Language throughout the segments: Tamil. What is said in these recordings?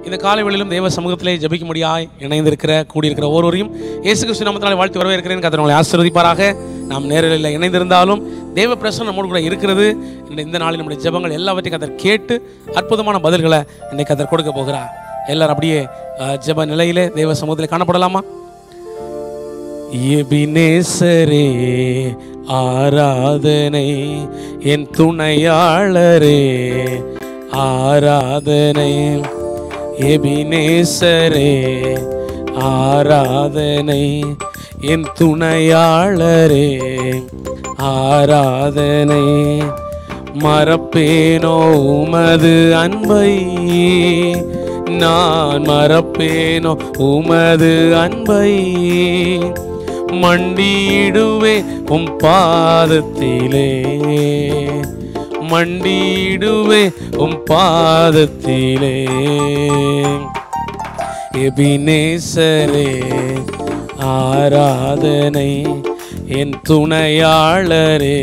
இந்த காலை வேளையிலும் தேவ சமூகத்திலே ஜெபிக்கும்படியாய் இணைந்திருக்கிற கூடியிருக்கிற ஒவ்வொருவரையும் இயேசு கிறிஸ்து நாமத்தினாலே வாழ்த்து வரவேற்கிறேன். கர்த்தர் உங்களை ஆசீர்வதிப்பாராக. நாம் நேரில் இணைந்திருந்தாலும் தேவ பிரசன்னம் நம்மோடு கூட இருக்கிறது. இந்த நாளில் நம்முடைய ஜெபங்கள் எல்லாவற்றையும் கர்த்தர் கேட்டு அற்புதமான பதில்களை இன்னைக்கு கர்த்தர் கொடுக்க போகிறார். எல்லாரும் அப்படியே ஜெப நிலையிலே தேவ சமூகத்திலே காணப்படலாமா? எபினேசரே ஆராதனை, என் துணையாளரே ஆராதனை. எபினேசரே ஆராதனை, என் துணையாளரே ஆராதனை. மறப்பேனோ உமது அன்பை, நான் மறப்பேனோ உமது அன்பை. மண்டியிடுவே உம் பாதத்திலே, மண்டியிடுவே உம் பாதத்திலே. எபினேசரே ஆராதனை, என் துணையாளரே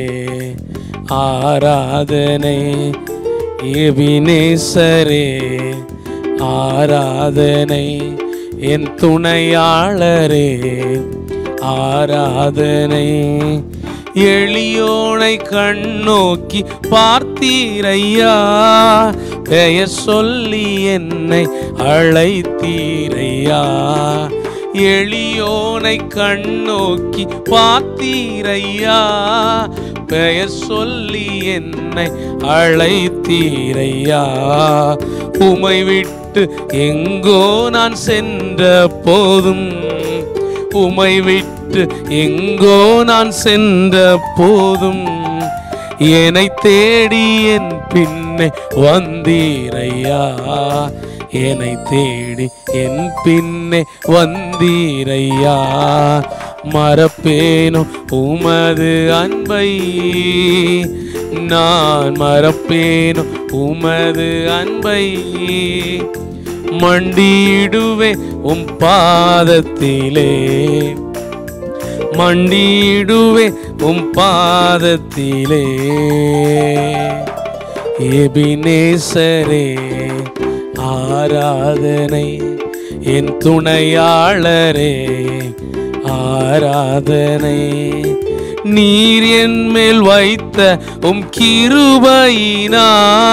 ஆராதனை. எபினேசரே ஆராதனை, என் துணையாளரே ஆராதனை. எளியோனை கண்ணோக்கி பார்த்தீரையா, பெயர் சொல்லி என்னை அழைத்தீரையா. எளியோனை கண்ணோக்கி பார்த்தீரையா, பெயர் சொல்லி என்னை அழைத்தீரையா. உமை விட்டு எங்கோ நான் சென்ற போதும், உமை விட்டு எங்கோ நான் சென்ற போதும், என்னை தேடி என் பின்னே வந்தீரையா. என்னை தேடி என் பின்னே வந்தீரையா. மறப்பேனோ உமது அன்பை, நான் மறப்பேனோ உமது அன்பை. மண்டியிடுவே உம் பாதத்திலே, மண்டியிடுவே உம் பாதத்திலே. எபினேசரே ஆராதனை, என் துணையாளரே ஆராதனை. நீர் என் மேல் வைத்த உம் கிருபையினா,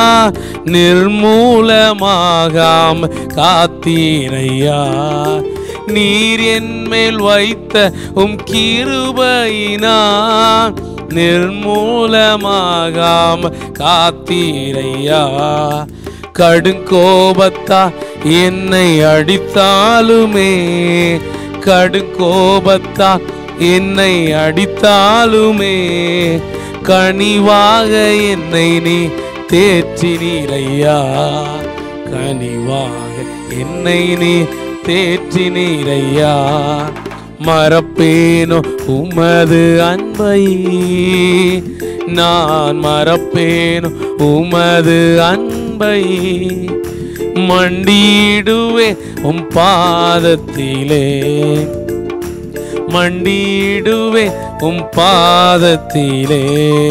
நிர்மூலமாகாம காத்தீரையா. நீர் என் மேல் வைத்த உம் கிருபையினா, நிர்மூலமாகாம காத்தீரையா. கடுங்கோபத்தா என்னை அடித்தாலுமே, கடுங்கோபத்தா என்னை அடித்தாலுமே, கனிவாக என்னை நீ தேற்றினீரையா. கனிவாக என்னை நீ தேற்றினீரையா. மறப்பேனோ உமது அன்பை, நான் மறப்பேனோ உமது அன்பை. மண்டியிடுவே உம் பாதத்திலே, மண்டியிடுவே உம் பாதத்திலே.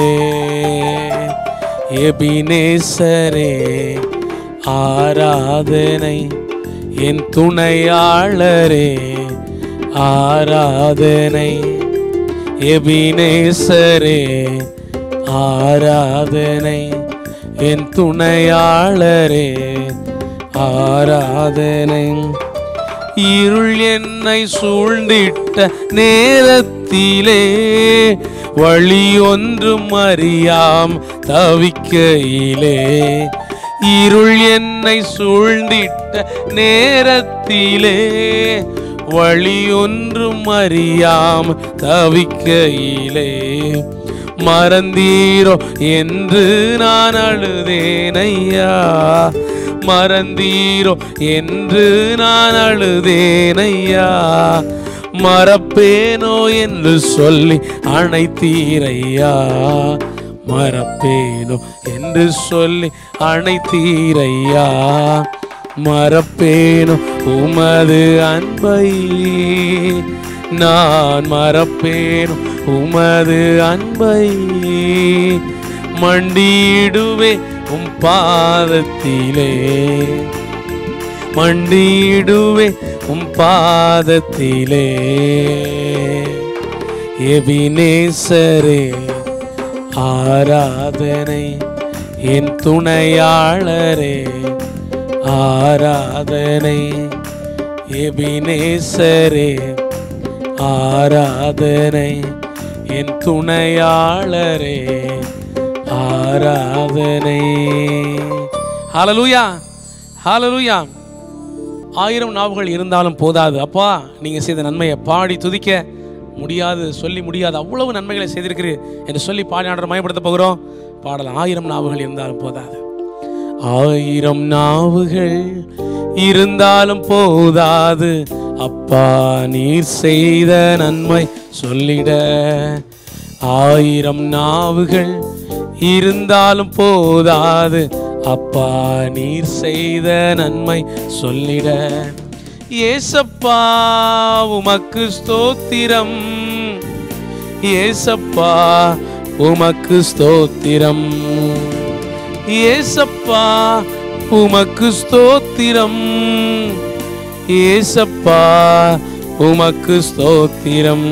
எபினேசரே ஆராதனை, என் துணையாளரே ஆராதனை. எபினேசரே ஆராதனை, என் துணையாளரே ஆராதனை. இருள் என்னை சூழ்ந்திட்ட நேரத்திலே, வழி ஒன்றும் அறியாம் தவிக்கையிலே. இருள் என்னை சூழ்ந்திட்ட நேரத்திலே, வழி ஒன்றும் அறியாம் தவிக்கையிலே. மறந்தீரோ என்று நான் அழுதேனையா, மறந்தீரோ என்று நான் அழுதேனையா. மறப்பேனோ என்று சொல்லி அணைத்தீரையா, மறப்பேனோ என்று சொல்லி அணைத்தீரையா. மறப்பேனோ உமது அன்பை, நான் மறப்பேனோ உமது அன்பை. மண்டியிடுவே உம் பாதத்திலே, மண்டியிடுவே உம் பாதத்திலே. எபினேசரே ஆராதனை, என் துணையாளரே ஆராதனை. எபினேசரே ஆராதனை, என் துணையாளரே ஆராதனை. ஹல்லேலூயா, ஹல்லேலூயா. 1000 நாவுகள் இருந்தாலும் போதாது. அப்பா, நீங்க செய்த நன்மையை பாடி துதிக்க முடியாது, சொல்லி முடியாது. அவ்வளவு நன்மைகளை செய்திருக்கிறீர் என்று சொல்லி பாடி ஆண்டவரை மயப்படுத்த போகிறோம். பாடலாம். 1000 நாவுகள் இருந்தாலும் போதாது. 1000 நாவுகள் இருந்தாலும் போதாது, அப்பா நீர் செய்த நன்மை சொல்லிட. 1000 நாவுகள் இருந்தாலும் போதாது, அப்பா நீர் செய்த நன்மை சொல்லிட. ஏசப்பா உமக்கு ஸ்தோத்திரம், ஏசப்பா உமக்கு ஸ்தோத்திரம், ஏசப்பா உமக்கு ஸ்தோத்திரம், ஏசப்பா உமக்கு ஸ்தோத்திரம்.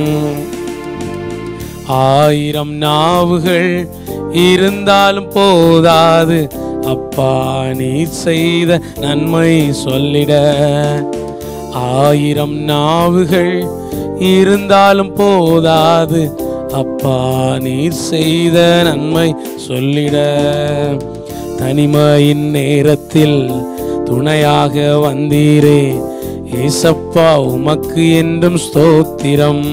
1000 நாவுகள் இருந்தாலும் போதாது, அப்பா நீர் செய்த நன்மை சொல்லிட. 1000 நாவுகள் இருந்தாலும் போதாது, அப்பா நீர் செய்த நன்மை சொல்லிட. தனிமையின் நேரத்தில் துணையாக வந்தீரே, ஏசப்பா உமக்கு என்றும் ஸ்தோத்திரம்.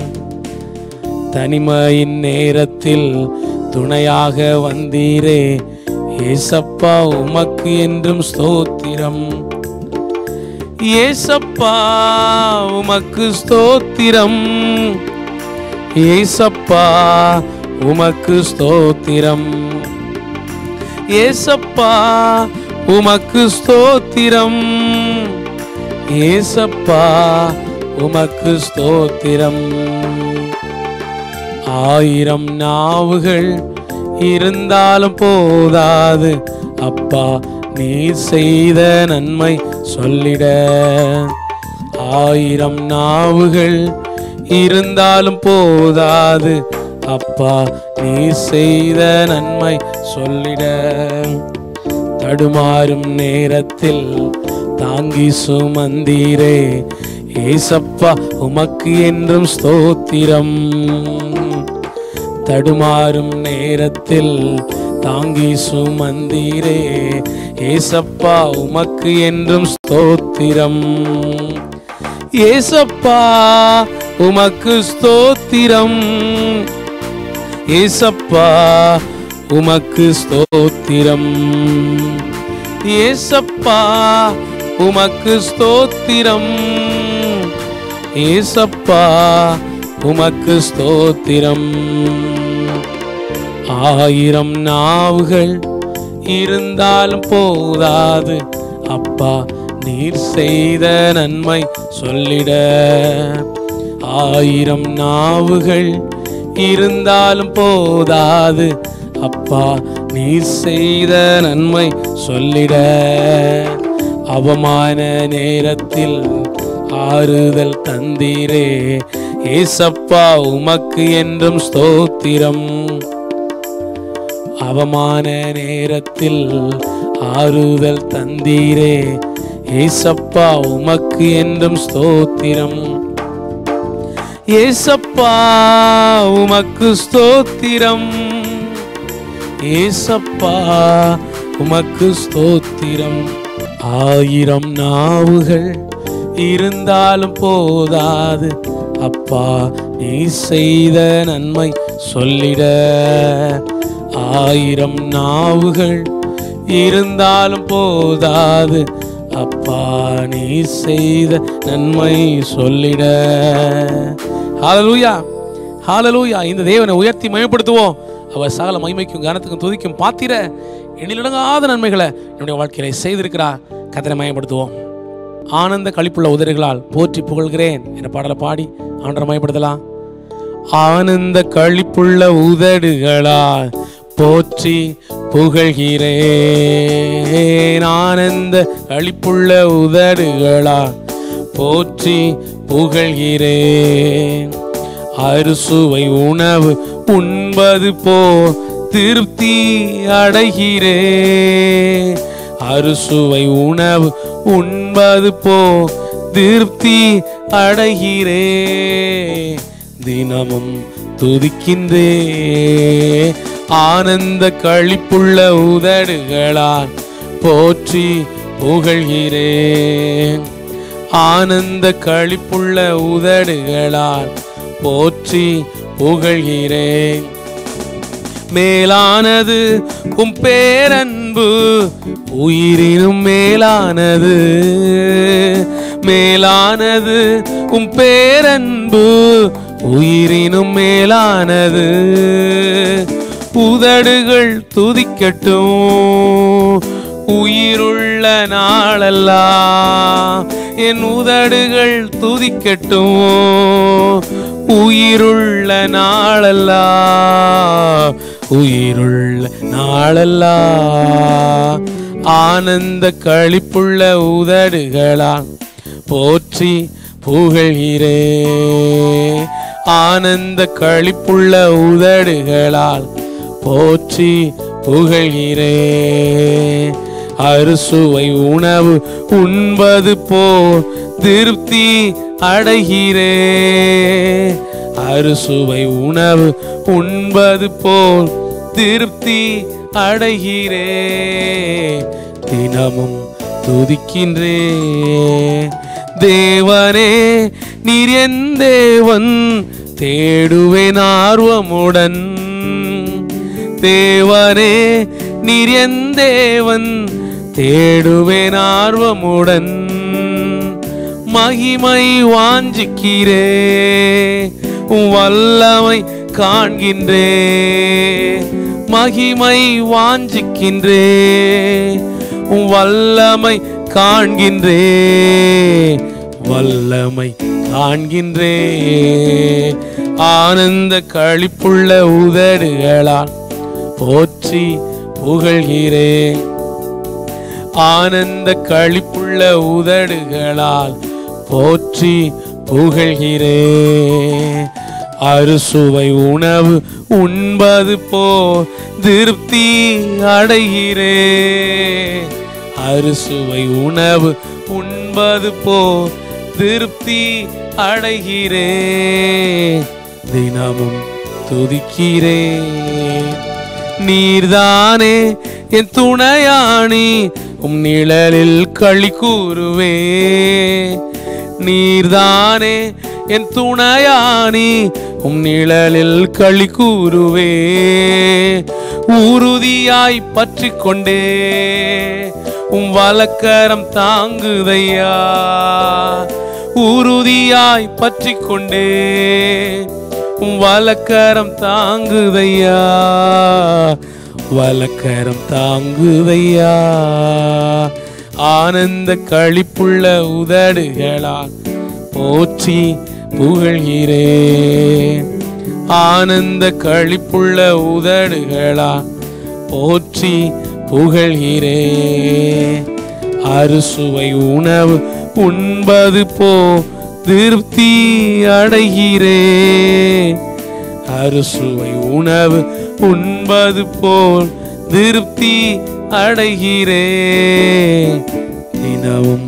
தனிமையின் நேரத்தில் துணையாக வந்தீரே, ஏசப்பா உமக்கு என்றும் ஸ்தோத்திரம். ஏசப்பா உமக்கு ஸ்தோத்திரம், ஏசப்பா உமக்கு ஸ்தோத்திரம், ஏசப்பா உமக்கு ஸ்தோத்திரம், ஏசப்பா உமக்கு ஸ்தோத்திரம். 1000 நாவுகள் இருந்தாலும் போதாது, அப்பா நீர் செய்த நன்மை சொல்லிட. 1000 நாவுகள் இருந்தாலும் போதாது, அப்பா நீர் செய்த நன்மை சொல்லிட. தடுமாறும் நேரத்தில் தாங்கி சுமந்தீரே, ஏசப்பா உமக்கு என்றும் ஸ்தோத்திரம். தடுமாறும் நேரத்தில் தாங்கி சுமந்தீரே, ஏசப்பா உமக்கு என்றும் ஸ்தோத்திரம். ஏசப்பா உமக்கு ஸ்தோத்திரம், ஏசப்பா உமக்கு ஸ்தோத்திரம், ஏசப்பா உமக்கு ஸ்தோத்திரம், ஏசப்பா உமக்கு ஸ்தோத்திரம். 1000 நாவுகள் இருந்தாலும் போதாது, அப்பா நீர் செய்த நன்மை சொல்லிட. 1000 நாவுகள் இருந்தாலும் போதாது, அப்பா நீர் செய்த நன்மை சொல்லிட. அவமான நேரத்தில் ஆறுதல் தந்தீரே, ஏசப்பா உமக்கு என்றும் ஸ்தோத்திரம். அவமான நேரத்தில் ஆறுதல் தந்தீரே, ஏசப்பா உமக்கு என்றும் ஸ்தோத்திரம். ஏசப்பா உமக்கு ஸ்தோத்திரம், ஏசப்பா உமக்கு ஸ்தோத்திரம். 1000 நாவுகள் இருந்தாலும் போதாது, அப்பா நீ செய்த நன்மை சொல்லிட. 1000 நாவுகள் இருந்தாலும் போதாது, அப்பா நீ செய்த நன்மை சொல்லிட. ஹல்லேலூயா, ஹல்லேலூயா. இந்த தேவனை உயர்த்தி மகிமைப்படுத்துவோம். அவர் சகல மகிமைக்கும் கனத்துக்கும் துதிக்கும் பாத்திர எண்ணிலடங்காத நன்மைகளை என்னுடைய வாழ்க்கையில செய்திருக்கிறார். கர்த்தரை மகிமைப்படுத்துவோம். ஆனந்த களிப்புள்ள உதடுகளால் போற்றி புகழ்கிறேன் என்ற பாடலை பாடி ஆண்டவரை மகிமைப்படுத்தலாம். ஆனந்த களிப்புள்ள உதடுகளால் போற்றி புகழ்கிறேன். ஆனந்த களிப்புள்ள உதடுகளால் போற்றி புகழ்கிறேன். அறுசுவை உணவு உண்பது போ திருப்தி அடைகிறேன். அறுசுவை உணவு உண்பது போ திருப்தி அடைகிறேன். தினமும் துதிக்கின்றே ஆனந்த களிப்புள்ள உதடுகளால் போற்றி புகழ்கிறேன். ஆனந்த களிப்புள்ள உதடுகளால் போற்றி புகழ்கிறேன். மேலானது உம் பேரன்பு உயிரினும் மேலானது. மேலானது உம் பேரன்பு உயிரினும் மேலானது. உதடுகள் துதிக்கட்டும் உயிருள்ள நாளெல்லாம். என் உதடுகள் துதிக்கட்டும் உயிருள்ள நாளெல்லாம். உயிருள்ள நாளெல்லாம். ஆனந்த களிப்புள்ள உதடுகளால் போற்றி புகழ்கிறேன். ஆனந்த களிப்புள்ள உதடுகளால் போற்றி புகழ்கிறேன். அறுசுவை உணவு உண்பது போல் திருப்தி அடைகிறேன். அறுசுவை உணவு உண்பது போல் திருப்தி அடைகிறேன். தினமும் துதிக்கின்றேன். தேவனே நீர் என் தேவன் தேடுவேன் ஆர்வமுடன். தேவனே நீர் என் தேவன் தேடுவேன் ஆர்வமுடன். மகிமை வாஞ்சிக்கிறே வல்லமை காண்கின்றே. மகிமை வாஞ்சிக்கின்றே வல்லமை காண்கின்றே. வல்லமை காண்கின்றே. ஆனந்த களிப்புள்ள உதடுகளால் போற்றி புகழ்கிறேன். ஆனந்த களிப்புள்ள உதடுகளால் போற்றி புகழ்கிறேன். அறுசுவை உணவு உண்பது போ திருப்தி அடைகிறேன். அறுசுவை உணவு உண்பது போ திருப்தி அடைகிறேன். தினமும் துதிக்கிறேன். நீர்தானே என் துணையாணி உம் நிழலில் களி கூறுவே. நீர்தானே என் துணையாணி உம் நிழலில் களி கூறுவே. உறுதியாய் பற்றி கொண்டே உம் வலக்கரம் தாங்குதையா. உறுதியாய் பற்றி கொண்டே உம் வலக்கரம் தாங்குதையா. வலக்கரம் தாங்குதையா. ஆனந்த களிப்புள்ள உதடுகளால் போற்றி புகழ்கிறேன். ஆனந்த களிப்புள்ள உதடுகளால் போற்றி புகழ்கிறேன். அறுசுவை உணவு உண்பது போ திருப்தி அடைகிறேன். அறுசுவை உணவு உண்பது போல் திருப்தி அடைகிறேன். தினமும்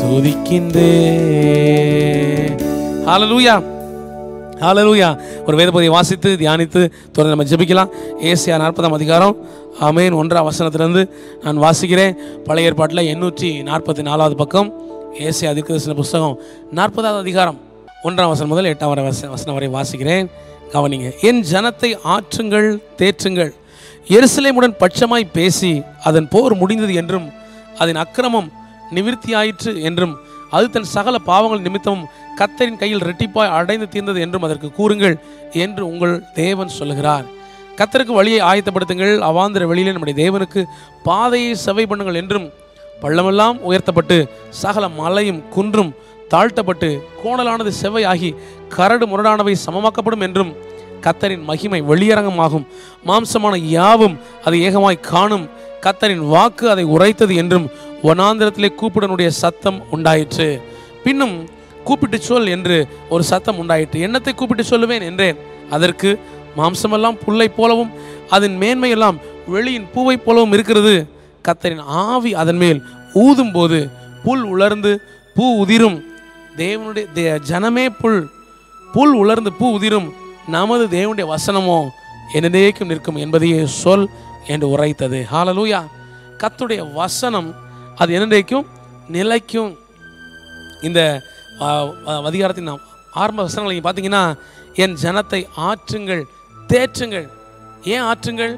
துதிக்கின்றேன். ஹல்லேலூயா, ஹல்லேலூயா. ஒரு வேதபதியை வாசித்து தியானித்து தொடர்ந்து நம்ம ஜெபிக்கலாம். ஏசாயா 40ஆம் அதிகாரம் ஆமென் 1ஆம் வசனத்திலிருந்து நான் வாசிக்கிறேன். பழைய ஏற்பாட்டில் 844வது பக்கம் ஏசாயா தீர்க்கதரிசன புஸ்தகம் 40ஆவது அதிகாரம் 1ஆம் வசனம் முதல் 8ஆம் வசனம் வரை வாசிக்கிறேன். கவனிங்க. என் ஜனத்தை ஆற்றுங்கள், தேற்றுங்கள். எருசலேமுடன் பட்சமாய் பேசி அதன் போர் முடிந்தது என்றும் அதன் அக்கிரமம் நிவிர்த்தியாயிற்று என்றும் அது தன் சகல பாவங்கள் நிமித்தமும் கர்த்தரின் கையில் இரட்டிப்பாய் அடைந்து தீர்ந்தது என்றும் அதற்கு கூறுங்கள் என்று உங்கள் தேவன் சொல்லுகிறார். கர்த்தருக்கு வழியை ஆயத்தப்படுத்துங்கள், அவாந்திர வெளியிலே நம்முடைய தேவனுக்கு பாதையை செவை பண்ணுங்கள் என்றும் பள்ளமெல்லாம் உயர்த்தப்பட்டு சகல மலையும் குன்றும் தாழ்த்தப்பட்டு கோணலானது செவ்வையாகி கரடு முரடானவை சமமாக்கப்படும் என்றும் கர்த்தரின் மகிமை வெளியரங்கமாகும். மாம்சமான யாவும் அதை ஏகமாய் காணும். கர்த்தரின் வாக்கு அதை உரைத்தது என்றும் வனாந்திரத்திலே கூப்பிடனுடைய சத்தம் உண்டாயிற்று. பின்னும் கூப்பிட்டு சொல் என்று ஒரு சத்தம் உண்டாயிற்று. என்னத்தை கூப்பிட்டு சொல்லுவேன் என்றேன். அதற்கு, மாம்சமெல்லாம் புல்லை போலவும் அதன் மேன்மையெல்லாம் வெளியின் பூவை போலவும் இருக்கிறது. கர்த்தரின் ஆவி அதன் மேல் ஊதும் போது புல் உலர்ந்து பூ உதிரும். தேவனுடைய ஜனமே புல் உலர்ந்து பூ உதிரும். நமது தேவனுடைய வசனமோ என்னதேக்கும் நிற்கும் என்பதையே சொல் என்று உரைத்தது. ஹல்லேலூயா. கர்த்தருடைய வசனம் அது என்னதேக்கும் நிலைக்கும். இந்த அதிகாரத்தின் ஆரம்ப வசனங்களை நீங்கள் பார்த்தீங்கன்னா, என் ஜனத்தை ஆற்றுங்கள், தேற்றுங்கள். ஏன் ஆற்றுங்கள்?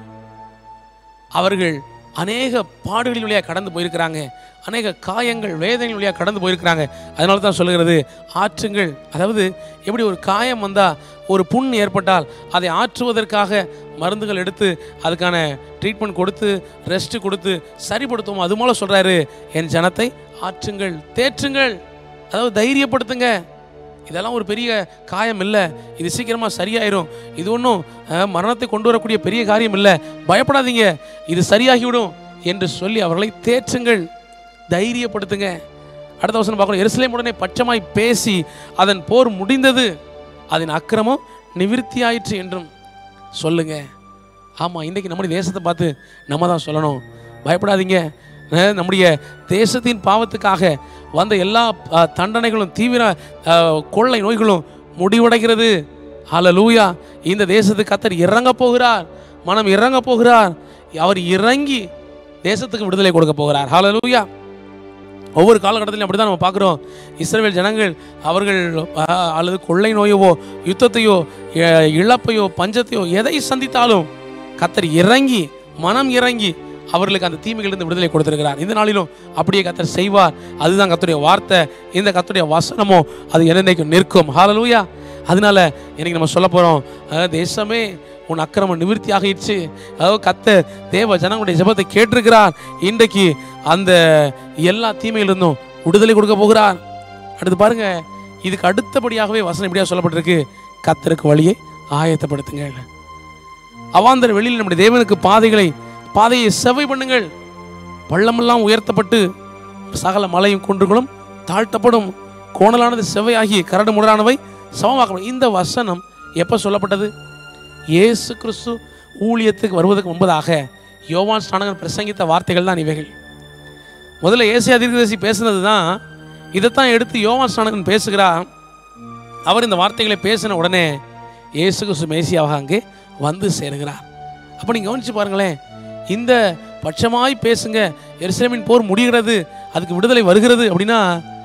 அவர்கள் அநேக பாடுகளின் வழியாக கடந்து போயிருக்கிறாங்க, அநேக காயங்கள் வேதனைகள் வழியாக கடந்து போயிருக்கிறாங்க. அதனால தான் சொல்லுகிறது ஆற்றுங்கள். அதாவது எப்படி ஒரு காயம் வந்தால், ஒரு புண் ஏற்பட்டால் அதை ஆற்றுவதற்காக மருந்துகள் எடுத்து அதுக்கான ட்ரீட்மெண்ட் கொடுத்து ரெஸ்ட்டு கொடுத்து சரிப்படுத்துவோம், அது போல சொல்கிறாரு, என் ஜனத்தை ஆற்றுங்கள், தேற்றுங்கள். அதாவது தைரியப்படுத்துங்க. இதெல்லாம் ஒரு பெரிய காயம் இல்லை, இது சீக்கிரமாக சரியாயிரும், இது ஒன்றும் மரணத்தை கொண்டு வரக்கூடிய பெரிய காரியம் இல்லை, பயப்படாதீங்க, இது சரியாகிவிடும் என்று சொல்லி அவர்களை தேற்றுங்கள், தைரியப்படுத்துங்க. அடுத்த வசனம் பார்க்கணும். எருசலேமுடனே பட்சமாய் பேசி அதன் போர் முடிந்தது, அதன் அக்கிரமம் நிவிர்த்தி ஆயிற்று என்றும் சொல்லுங்க. ஆமாம், இன்றைக்கி நம்முடைய தேசத்தை பார்த்து நம்ம தான் சொல்லணும், பயப்படாதீங்க. நம்முடைய தேசத்தின் பாவத்துக்காக வந்த எல்லா தண்டனைகளும் தீவிர கொள்ளை நோய்களும் முடிவடைகிறது. ஹல்லேலூயா. இந்த தேசத்துக்கு கர்த்தர் இறங்க போகிறார், மனம் இறங்க போகிறார். அவர் இறங்கி தேசத்துக்கு விடுதலை கொடுக்க போகிறார். ஹல்லேலூயா. ஒவ்வொரு காலகட்டத்திலும் அப்படி தான் நம்ம பார்க்குறோம். இஸ்ரவேல் ஜனங்கள் அவர்கள் அல்லது கொள்ளை நோயவோ யுத்தத்தையோ இழப்பையோ பஞ்சத்தையோ எதை சந்தித்தாலும் கர்த்தர் இறங்கி மனம் இறங்கி அவர்களுக்கு அந்த தீமைகளிலிருந்து விடுதலை கொடுத்திருக்கிறார். இந்த நாளிலும் அப்படியே கர்த்தர் செய்வார். அதுதான் கர்த்தருடைய வார்த்தை. இந்த கர்த்தருடைய வசனமோ அது என்னைக்கும் நிற்கும். ஹல்லேலூயா. அதனால இன்னைக்கு நம்ம சொல்ல போகிறோம், தேசமே உன் அக்கிரமம் நிவிர்த்தி ஆகிடுச்சு. அதாவது கர்த்தர் தேவ ஜனங்களுடைய ஜெபத்தை கேட்டிருக்கிறார். இன்றைக்கு அந்த எல்லா தீமையிலிருந்தும் விடுதலை கொடுக்க போகிறார். அடுத்து பாருங்க, இதுக்கு அடுத்தபடியாகவே வசனம் இப்படியா சொல்லப்பட்டிருக்கு, கர்த்தருக்கு வழியை ஆயத்தப்படுத்துங்க. அவாந்தர வெளியில் நம்முடைய தேவனுக்கு பாதையை செவ்வை பண்ணுங்கள். பள்ளமெல்லாம் உயர்த்தப்பட்டு சகல மலையும் குன்றுகளும் தாழ்த்தப்படும். கோணலானது செவ்வையாகி கரடு முரடானவை சமமாக்கப்படும். இந்த வசனம் எப்போ சொல்லப்பட்டது? இயேசு கிறிஸ்து ஊழியத்துக்கு வருவதற்கு முன்பதாக யோவான் ஸ்நானகன் பிரசங்கித்த வார்த்தைகள் தான் இவைகள். முதல்ல ஏசாயா தீர்க்கதரிசி பேசுனது தான், இதைத்தான் எடுத்து யோவான் ஸ்நானகன் பேசுகிறார். அவர் இந்த வார்த்தைகளை பேசின உடனே இயேசு கிறிஸ்து மேசியாவாக அங்கே வந்து சேருகிறார். அப்போ நீங்கள் கவனிச்சு பாருங்களேன், இந்த பட்சமாய் பேசுங்க, எருசலேமின் போர் முடிகிறது, அதுக்கு விடுதலை வருகிறது அப்படின்னா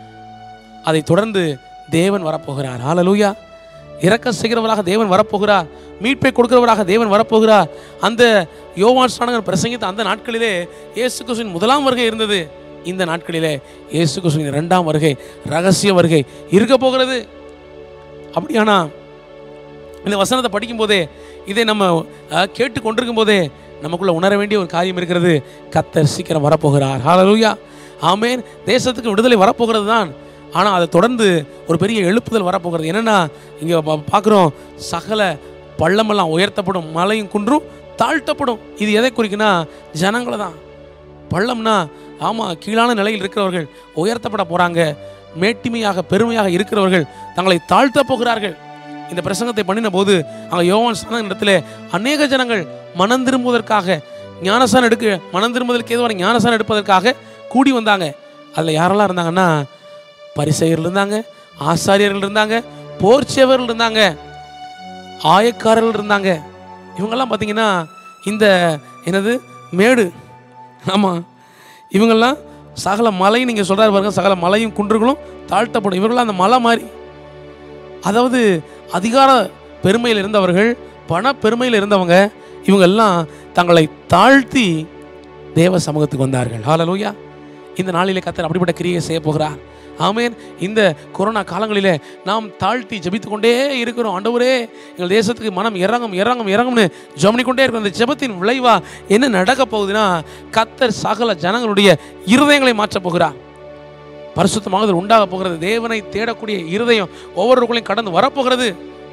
அதை தொடர்ந்து தேவன் வரப்போகிறார். ஹல்லேலூயா. இரக்க செய்கிறவராக தேவன் வரப்போகிறார், மீட்பை கொடுக்கிறவராக தேவன் வரப்போகிறார். அந்த யோவான் ஸ்நானகன் பிரசங்கித்த அந்த நாட்களிலே இயேசு கிறிஸ்துவின் முதலாம் வருகை இருந்தது. இந்த நாட்களிலே இயேசு கிறிஸ்துவின் இரண்டாம் வருகை, ரகசிய வருகை இருக்க போகிறது. அப்படியானா இந்த வசனத்தை படிக்கும் போதே, இதை நம்ம கேட்டு கொண்டிருக்கும் போதே நமக்குள்ள உணர வேண்டிய ஒரு காரியம் இருக்கிறது, கர்த்தர் சீக்கிரம் வரப்போகிறார். ஹல்லேலூயா. ஆமென். தேசத்துக்கு விடுதலை வரப்போகிறது தான், ஆனால் அதை தொடர்ந்து ஒரு பெரிய எழுப்புதல் வரப்போகிறது. என்னென்னா இங்கே பார்க்குறோம், சகல பள்ளமெல்லாம் உயர்த்தப்படும், மலையும் குன்றும் தாழ்த்தப்படும். இது எதை குறிக்குன்னா ஜனங்களை தான். பள்ளம்னா ஆமாம், கீழான நிலையில் இருக்கிறவர்கள் உயர்த்தப்பட போகிறாங்க. மேட்டிமையாக பெருமையாக இருக்கிறவர்கள் தங்களை தாழ்த்த போகிறார்கள். இந்த பிரசங்கத்தை பண்ணின போது அங்கே யோவான் ஸ்நானகன் இடத்துல அநேக ஜனங்கள் மனம் திரும்புவதற்காக மனம் திரும்புவதற்கு ஏதுவான ஞானசானம் எடுப்பதற்காக கூடி வந்தாங்க. அதில் யாரெல்லாம் இருந்தாங்கன்னா, பரிசேயர்கள் இருந்தாங்க, ஆசாரியர்கள் இருந்தாங்க, போர்ச்சேவர்கள் இருந்தாங்க, ஆயக்காரர்கள் இருந்தாங்க. இவங்கெல்லாம் பார்த்தீங்கன்னா இந்த மேடு, ஆமாம், இவங்கெல்லாம் சகல மலை, நீங்கள் சொல்கிறாரு பாருங்க, சகல மலையும் குன்றுகளும் தாழ்த்தப்படும். இவங்களாம் அந்த மலை மாதிரி, அதாவது அதிகார பெருமையில் இருந்தவர்கள், பண பெருமையில் இருந்தவங்க, இவங்கெல்லாம் தங்களை தாழ்த்தி தேவ சமூகத்துக்கு வந்தார்கள். ஹல்லேலூயா. இந்த நாளிலே கர்த்தர் அப்படிப்பட்ட கிரியை செய்ய போகிறார். ஆமென். இந்த கொரோனா காலங்களிலே நாம் தாழ்த்தி ஜெபித்து கொண்டே இருக்கிறோம். ஆண்டவரே, எங்கள் தேசத்துக்கு மனம் இறங்கும்னு ஜெபம் கொண்டே இருக்கிறோம். இந்த ஜெபத்தின் விளைவா என்ன நடக்க போகுதுன்னா, கர்த்தர் சகல ஜனங்களுடைய இருதயங்களை மாற்றப் போகிறார். பரிசுத்தமாகுதல் உண்டாக போகிறது. தேவனை தேடக்கூடிய இருதயம் ஒவ்வொருவர்களையும் கடந்து வரப்போகிறது.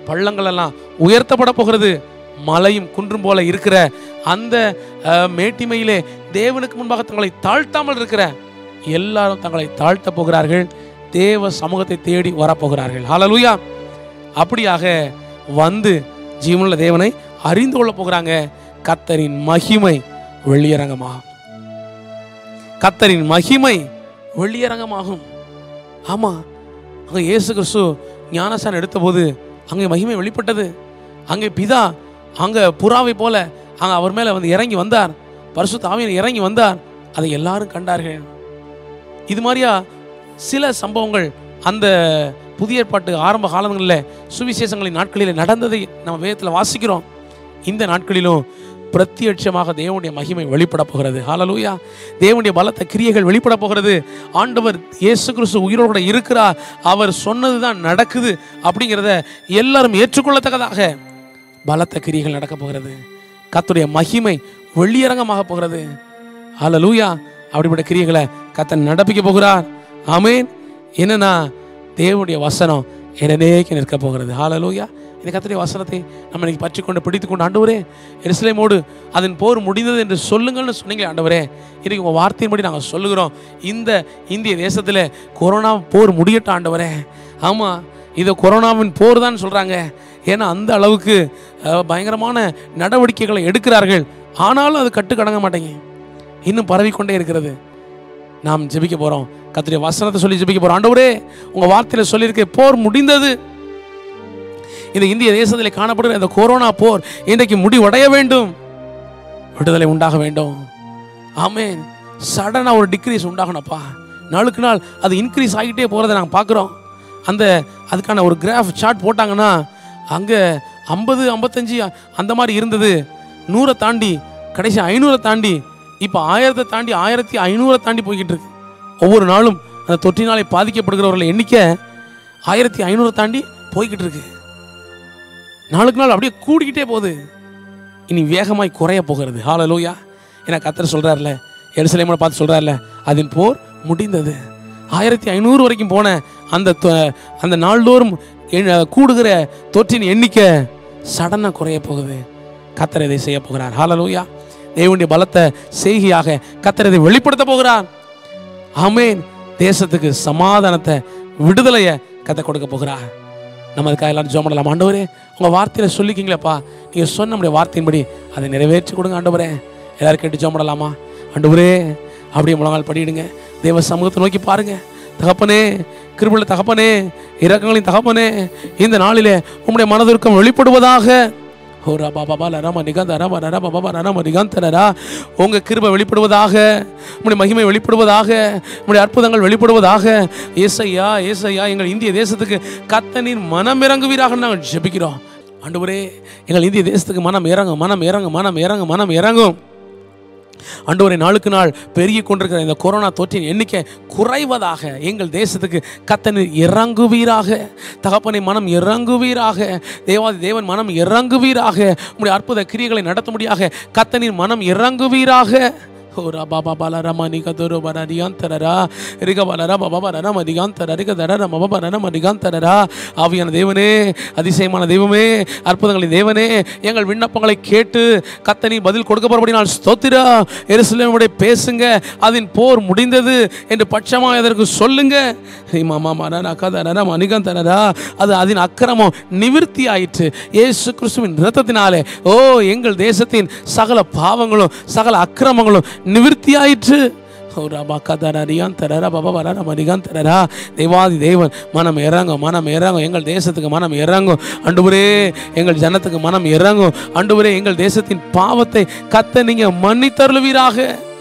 பள்ளங்கள் எல்லாம் உயர்த்தப்பட போகிறது. மலையும் குன்றும் போல இருக்கிற அந்த மேட்டிமையிலே தேவனுக்கு முன்பாக தங்களை தாழ்த்தாமல் இருக்கிற எல்லாரும் தங்களை தாழ்த்த போகிறார்கள். தேவ சமூகத்தை தேடி வரப்போகிறார்கள். ஹல்லேலூயா. அப்படியாக வந்து ஜீவனுள்ள தேவனை அறிந்து கொள்ள போகிறாங்க. கர்த்தரின் மகிமை வெளியரங்கமாகும். கர்த்தரின் மகிமை வெளியரங்கமாகும். ஆமா, அங்க இயேசு கிறிஸ்து ஞானஸ்நானம் எடுத்த போது அங்கே மகிமை வெளிப்பட்டது. அங்கே பிதா அங்க புறாவை போல அங்க அவர் மேல வந்து இறங்கி வந்தார். பரிசுத்த ஆவியானவர் இறங்கி வந்தார். அதை எல்லாரும் கண்டார்கள். இது மாதிரியா சில சம்பவங்கள் அந்த புதிய ஏற்பாட்டு ஆரம்ப காலங்களில் சுவிசேஷங்களின் நாட்களில் நடந்ததை நம்ம வேதத்தில் வாசிக்கிறோம். இந்த நாட்களிலும் பிரத்யட்சமாக தேவனுடைய மகிமை வெளிப்பட போகிறது. ஹல்லேலூயா. தேவனுடைய பலத்த கிரியைகள் வெளிப்பட போகிறது. ஆண்டவர் இயேசு கிறிஸ்து உயிரோடு இருக்கிறார், அவர் சொன்னது தான் நடக்குது அப்படிங்கிறத எல்லாரும் ஏற்றுக்கொள்ளத்தக்கதாக பலத்த கிரியைகள் நடக்க போகிறது. கர்த்தருடைய மகிமை வெளியரங்கமாக போகிறது. ஹல்லேலூயா. அப்படிப்பட்ட கிரியைகளை கர்த்தர் நடப்பிக்க போகிறார். ஆமென். என்னன்னா தேவனுடைய வசனம் என்னைக்கு நிற்க போகிறது. ஹல்லேலூயா. இந்த கர்த்தருடைய வசனத்தை நம்ம இன்னைக்கு பற்றி கொண்டு பிடித்து கொண்டு, ஆண்டவரே எருசலேமோடு அதன் போர் முடிந்தது என்று சொல்லுங்கள்னு சொன்னீங்களே ஆண்டவரே, இன்னைக்கு உங்கள் வார்த்தையின்படி நாங்கள் சொல்லுகிறோம். இந்த இந்திய தேசத்தில் கொரோனா போர் முடியட்டும் ஆண்டவரே. ஆமாம், இது கொரோனாவின் போர் தான் சொல்கிறாங்க. ஏன்னா அந்த அளவுக்கு பயங்கரமான நடவடிக்கைகளை எடுக்கிறார்கள். ஆனாலும் அது கட்டுக்கடங்க மாட்டேங்க, இன்னும் பரவிக்கொண்டே இருக்கிறது. நாம் ஜெபிக்க போகிறோம். கர்த்தருடைய வசனத்தை சொல்லி ஜெபிக்க போகிறோம். ஆண்டவரே, உங்கள் வார்த்தையில் சொல்லியிருக்க போர் முடிந்தது. இந்த இந்திய தேசத்தில் காணப்படுகிற இந்த கொரோனா போர் இன்றைக்கு முடிவடைய வேண்டும், விடுதலை உண்டாக வேண்டும். ஆமென். சடனாக ஒரு டிக்ரீஸ் உண்டாகணும்ப்பா. நாளுக்கு நாள் அது இன்க்ரீஸ் ஆகிட்டே போகிறத நாங்கள் பார்க்குறோம். அதுக்கான ஒரு கிராஃப் சார்ட் போட்டாங்கன்னா அங்கே 50, 55 அந்த மாதிரி இருந்தது. 100 தாண்டி கடைசி 500 தாண்டி இப்போ 1000 தாண்டி 1500 தாண்டி போய்கிட்டு இருக்கு. ஒவ்வொரு நாளும் அந்த தொற்றினாலே பாதிக்கப்படுகிறவர்கள் எண்ணிக்கை 1500 தாண்டி போய்கிட்டு இருக்கு. நாளுக்கு நாள் அப்படியே கூடிக்கிட்டே போகுது. இனி வேகமாய் குறைய போகிறது. ஹல்லேலூயா. ஏன்னா கர்த்தர் சொல்கிறார்ல, எருசலேமை பார்த்து சொல்கிறார்ல, அதன் போர் முடிந்தது. 1500 வரைக்கும் போன அந்த நாள்தோறும் கூடுகிற தொற்றின் எண்ணிக்கை சடனாக குறைய போகுது. கர்த்தர் இதை செய்ய போகிறார். ஹல்லேலூயா. தேவனுடைய பலத்தை செய்கையாக கர்த்தர் இதை வெளிப்படுத்த போகிறார். ஆமென். தேசத்துக்கு சமாதானத்தை, விடுதலையை கர்த்தர் கொடுக்க போகிறார். நம்ம அதுக்காக எல்லாரும் ஜெபம் பண்ணலாம். ஆண்டவரே, உங்கள் வார்த்தையில் சொல்லிக்கிங்களேப்பா, நீங்கள் சொன்ன நம்முடைய வார்த்தையின்படி அதை நிறைவேற்றி கொடுங்க ஆண்டவரே. எல்லாரும் கேட்டு ஜெபம் பண்ணலாமா? ஆண்டவரே, அப்படியே முழங்கால் படியிடுங்க. தேவ சமூகத்தை நோக்கி பாருங்க. தகப்பனே, கிருபையுள்ள தகப்பனே, இரக்கங்களின் தகப்பனே, இந்த நாளிலே உம்முடைய மனதிற்கும் வெளிப்படுவதாக. உங்க கிருபை வெளிப்படுவதாக, உம்முடைய மகிமை வெளிப்படுவதாக, உம்முடைய அற்புதங்கள் வெளிப்படுவதாக. ஏசையா, ஏசையா, எங்கள் இந்திய தேசத்துக்கு கர்த்தரின் மனம் இறங்குவீராக நாங்கள் ஜெபிக்கிறோம். ஆண்டவரே, எங்கள் இந்திய தேசத்துக்கு மனம் இறங்கும், மனம் இறங்கும், மனம் இறங்கும், மனம் இறங்கும். ஆண்டவரே, நாளுக்கு நாள் பெருகி கொண்டிருக்கிற இந்த கொரோனா தொற்றின் எண்ணிக்கை குறைவதாக எங்கள் தேசத்துக்கு கர்த்தர் இறங்குவீராக. தகப்பனை மனம் இறங்குவீராக. தேவாதி தேவன் மனம் இறங்குவீராக. உம்முடைய அற்புத கிரியைகளை நடத்த முடியாக கர்த்தரின் மனம் இறங்குவீராக. ஆவியான தேவனே, அதிசயமான தெய்வமே, அற்புதங்களின் தேவனே, எங்கள் விண்ணப்பங்களை கேட்டு கர்த்தர் பதில் கொடுக்கப்படும்படியால் ஸ்தோத்திரம். எருசலேமோடு பேசுங்க, அதன் போர் முடிந்தது என்று பட்சமாக அதற்கு சொல்லுங்க. அது அதன் அக்கிரமம் நிவிர்த்தி ஆயிற்று இயேசு கிறிஸ்துவின் இரத்தத்தினாலே. ஓ, எங்கள் தேசத்தின் சகல பாவங்களும் சகல அக்கிரமங்களும் நிவிர்த்தி ஆயிற்று. தேவாதி தேவன் மனம் இறங்கும், மனம் இறங்கும். எங்கள் தேசத்துக்கு மனம் இறங்கும் ஆண்டவரே. எங்கள் ஜனத்துக்கு மனம் இறங்கும் ஆண்டவரே. எங்கள் தேசத்தின் பாவத்தை கர்த்தர் நீங்க மன்னித்தருளுவீராக.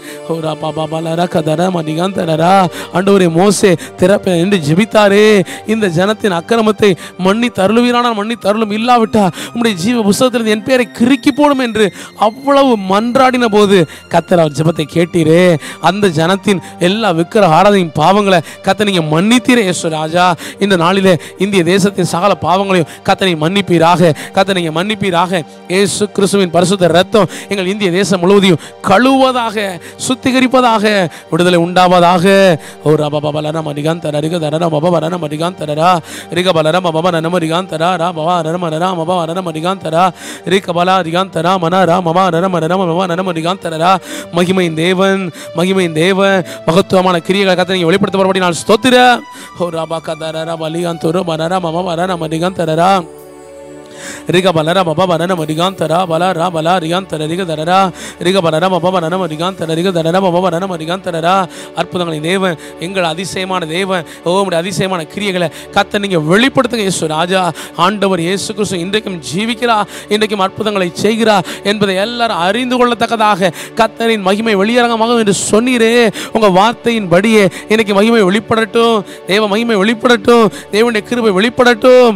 ஆண்டவரே, மோசே திறப்ப என்று ஜெபித்தாரே, இந்த ஜனத்தின் அக்கிரமத்தை மன்னி தருளுவீரானால் மன்னி தருளும், இல்லாவிட்டா உம்முடைய ஜீவ புஸ்தகத்திலிருந்து என் பேரை கிறுக்கி போடும் என்று அவ்வளவு மன்றாடின போது கர்த்தர் அவர் ஜெபத்தை கேட்டீரே. அந்த ஜனத்தின் எல்லா விக்கிர ஆராதனையின் பாவங்களை கர்த்தர் நீங்க மன்னித்தீரே. இயேசு ராஜா, இந்த நாளிலே இந்திய தேசத்தின் சகல பாவங்களையும் கர்த்தர் நீங்க மன்னிப்பீராக. கர்த்தர் நீங்க மன்னிப்பீராக. இயேசு கிறிஸ்துவின் பரிசுத்த இரத்தம் எங்கள் இந்திய தேசம் முழுவதையும் கழுவதாக, சுத்திகரிப்பதாக, விடுதலை உண்டாவதாக. ஓ ரபபலரம் அதிகாந்தர ரிகதரரம் அபவரணம் அதிகாந்தரா ரிகபலரம் அபவரணம் அதிகாந்தரா ராபவரணம் அரரம் அபவரணம் அதிகாந்தரா ரிகபலா அதிகாந்தரா மனரா மமரணம் அரரம் அபவரணம் அதிகாந்தரா. மகிமையின் தேவன், மகிமையின் தேவன், மகத்துவமான கிரியைகளை கர்த்தர் நீங்க வெளிப்படுத்தப்படும்படி நான் ஸ்தோத்திரம். ஓ ரபகதரர பலிகாந்தரு மனரா மமவரணம் அதிகாந்தரா ரிகபலரம் அபவரணம் அதிகாந்தரா பலரா பலா ரிகாந்தர ரிகதரரா ரிகபலரம் அபவரணம் அதிகாந்தர ரிகதரரம் அபவரணம் அதிகாந்தரா. அற்புதங்களின் தேவன், எங்கள் அதிசயமான தேவன், உம்முடைய அதிசயமான கிரியைகளை கர்த்தர் நீங்க வெளிப்படுத்துங்க இயேசு ராஜா. ஆண்டவர் இயேசு கிறிஸ்து இன்றைக்கும் ஜீவிக்கிறார், இன்றைக்கும் அற்புதங்களை செய்கிறார் என்பதை எல்லாரும் அறிந்து கொள்ளத்தக்கதாக கர்த்தரின் மகிமை வெளியரங்கமாகும் என்று சொன்னீரே. உங்க வார்த்தையின்படியே இன்னைக்கு மகிமை வெளிப்படட்டும், தேவ மகிமை வெளிப்படட்டும், தேவனுடைய கிருபை வெளிப்படட்டும்.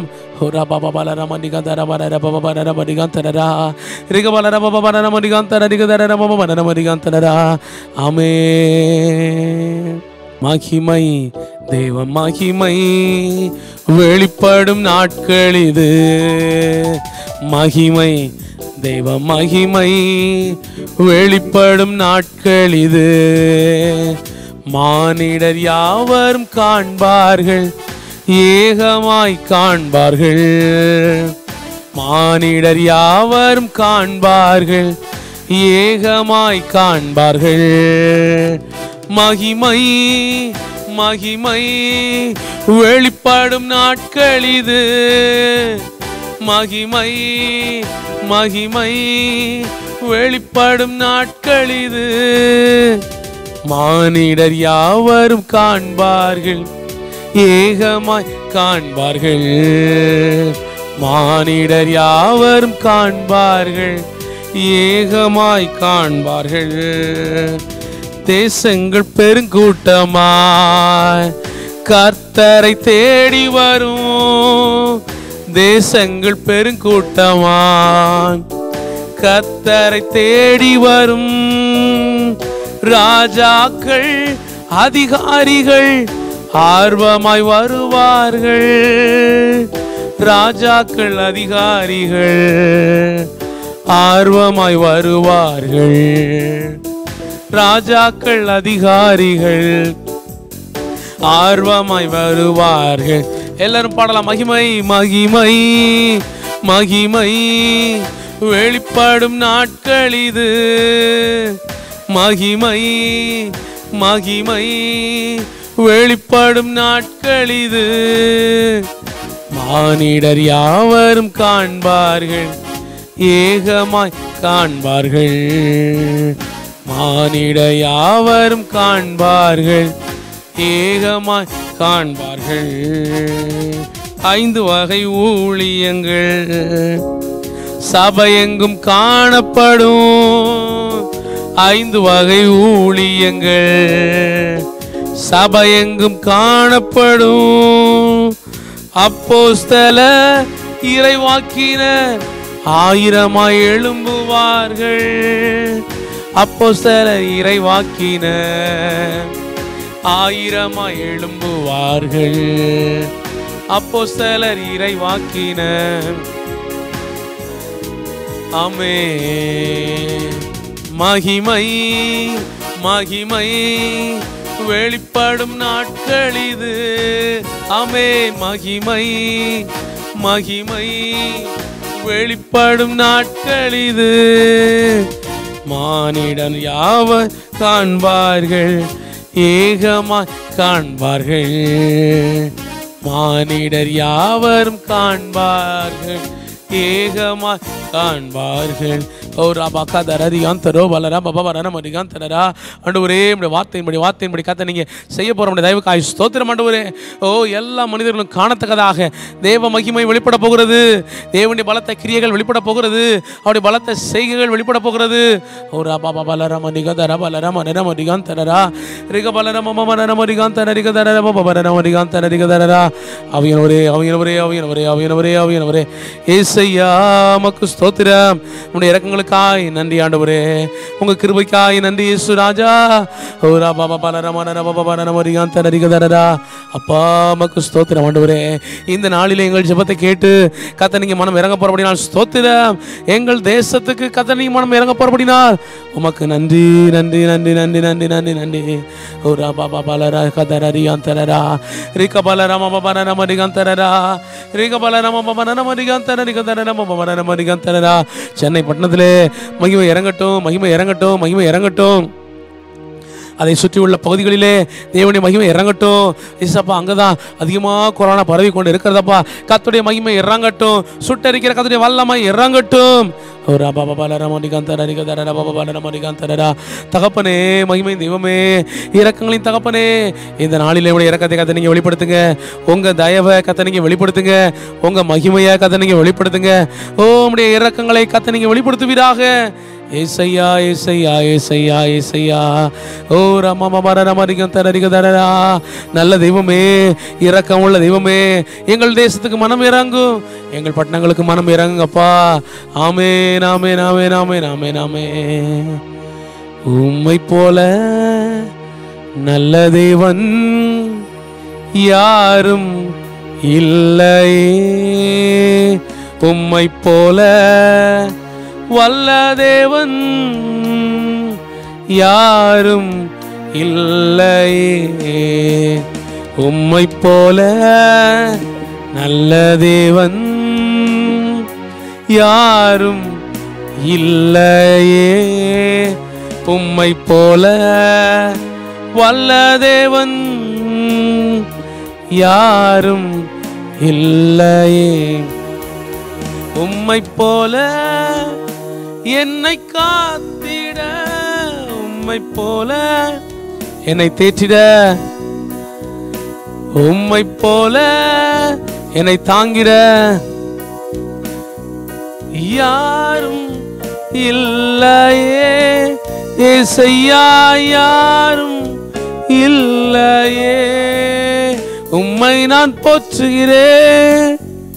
மகிமை தேவ மகிமை வெளிப்படும் நாட்கள் இது. மகிமை தேவ மகிமை வெளிப்படும் நாட்கள் இது. மானிடர் யாவரும் காண்பார்கள், ஏகமாய் காண்பார்கள். மானிடர் யாவரும் காண்பார்கள், ஏகமாய் காண்பார்கள். மகிமை மகிமை வெளிப்படும் நாட்கள் இது. மகிமை மகிமை வெளிப்படும் நாட்கள் இது. மானிடர் யாவரும் காண்பார்கள், ஏகமாய் காண்பார்கள். மானிடர் யாவரும் காண்பார்கள், ஏகமாய் காண்பார்கள். தேசங்கள் பெருங்கூட்டமாய் கர்த்தரை தேடி வரும். தேசங்கள் பெருங்கூட்டமாய் கர்த்தரை தேடி வரும். ராஜாக்கள் அதிகாரிகள் ஆர்வமாய் வருவார்கள். ராஜாக்கள் அதிகாரிகள் ஆர்வமாய் வருவார்கள். ராஜாக்கள் அதிகாரிகள் ஆர்வமாய் வருவார்கள். எல்லாரும் பாடலாம். மகிமை மகிமை மகிமை வெளிப்படும் நாட்கள் இது. மகிமை மகிமை வெளிப்படும் நாட்கள் இது. மானிடர் யாவரும் காண்பார்கள், ஏகமாய் காண்பார்கள். மானிடர் யாவரும் காண்பார்கள், ஏகமாய் காண்பார்கள். 5 வகை ஊழியங்கள் சபையெங்கும் காணப்படும். 5 வகை ஊழியங்கள் சபையெங்கும் காணப்படும். அப்போஸ்தலர் இறைவாக்கினர் 1000ஆய் எழும்புவார்கள். அப்போஸ்தலர் இறைவாக்கினர் 1000ஆய் எழும்புவார்கள். அப்போஸ்தலர் இறைவாக்கினர். ஆமென். மகிமை மகிமை வெளிப்படும் நாட்கள் இது. ஆமென். மகிமை மகிமை வெளிப்படும் நாட்கள் இது. மானிடன் யாவர் காண்பார்கள், ஏகமாய் காண்பார்கள். மானிடர் யாவரும் காண்பார்கள், ஏகமாய் காண்பார்கள். வார்த்தையின்படி கத்த நீங்க செய்ய போற தயவுக்காய் ஸ்தோத்திரம் ஆண்டவரே. ஓ எல்லா மனிதர்களும் காணத்தக்கதாக தேவ மகிமை வெளிப்பட போகிறது. தேவனுடைய பலத்த கிரியைகள் வெளிப்பட போகிறது. அவருடைய பலத்த செய்கைகள் வெளிப்பட போகிறது. ஓ ராபா பலரம நிகதர பலரம நரம நிகாந்தரா ரிக பலரம மம நரம நிகாந்தர ரிகதர பபரம நிகாந்தர ரிகதரா. அவியனவரே அவியனவரே அவியனவரே அவியனவரே அவியனவரே ஏசையா மக்கு ஸ்தோத்திரம். உம்முடைய இரக்கங்களுக்கு இரக்கங்களுக்காய் நன்றி ஆண்டவரே, உங்க கிருபைக்காய் நன்றி இயேசு ராஜா. ஓரா பாபா பலரமான பாபா பலரமரிகான் தரரிகதரடா. அப்பா மக்கு ஸ்தோத்திரம் ஆண்டவரே. இந்த நாளிலே எங்கள் ஜெபத்தை கேட்டு கர்த்தர் நீங்க மனம் இறங்க போறபடினால் ஸ்தோத்திரம். எங்கள் தேசத்துக்கு கர்த்தர் நீங்க மனம் இறங்க போறபடினால் உமக்கு நன்றி நன்றி நன்றி நன்றி நன்றி நன்றி நன்றி. ஓரா பாபா பலரா கதரரிகான் தரரா ரிக பலரம பலரமரிகான் தரரா ரிக பலரம பலரமரிகான் தரரிகதரரா பலரமரிகான் தரரா. சென்னை பட்டணத்திலே மகிமை இறங்கட்டும், மகிமை இறங்கட்டும், மகிமை இறங்கட்டும். அதை சுற்றி உள்ள பகுதிகளிலே தேவனுடைய மகிமை இறங்கட்டும். இசப்பா அங்கதான் அதிகமாக கொரோனா பரவி கொண்டு இருக்கிறதப்பா. கர்த்தருடைய மகிமை இறங்கட்டும், சுட்டரிக்கிற கர்த்தருடைய வல்லமை இறங்கட்டும். தகப்பனே, மகிமை தெய்வமே, இரக்கங்களின் தகப்பனே, இந்த நாளிலே உடைய இரக்கத்தை கர்த்தர் நீங்க வெளிப்படுத்துங்க. உங்க தயவை கர்த்தர் நீங்க வெளிப்படுத்துங்க. உங்க மகிமையை கர்த்தர் நீங்க வெளிப்படுத்துங்க. ஓ உம்முடைய இரக்கங்களை கர்த்தர் நீங்க வெளிப்படுத்துவீராக. ஏசையா ஏசையா ஏசையா ஏசையா. ஓ ரமமரமரிகந்தரரிகதரரா. நல்ல தெய்வமே, இரக்கம் உள்ள தெய்வமே, எங்கள் தேசத்துக்கு மனம் இறங்கும், எங்கள் பட்டணங்களுக்கு மனம் இறங்குங்கப்பா. ஆமென் ஆமென் ஆமென் ஆமென் ஆமென் ஆமென். உம்மை போல நல்ல தேவன் யாரும் இல்லையே, உம்மை போல வல்ல தேவன் யாரும் இல்லையே, உம்மை போல நல்ல தேவன் யாரும் இல்லையே, உம்மை போல வல்ல தேவன் யாரும் இல்லையே, உம்மை போல என்னை காத்திட, உம்மை போல என்னை தேற்றிட, உம்மை போல என்னை தாங்கிட யாரும் இல்லையே, ஏசையா யாரும் இல்லையே. உம்மை நான் போற்றுகிறேன்,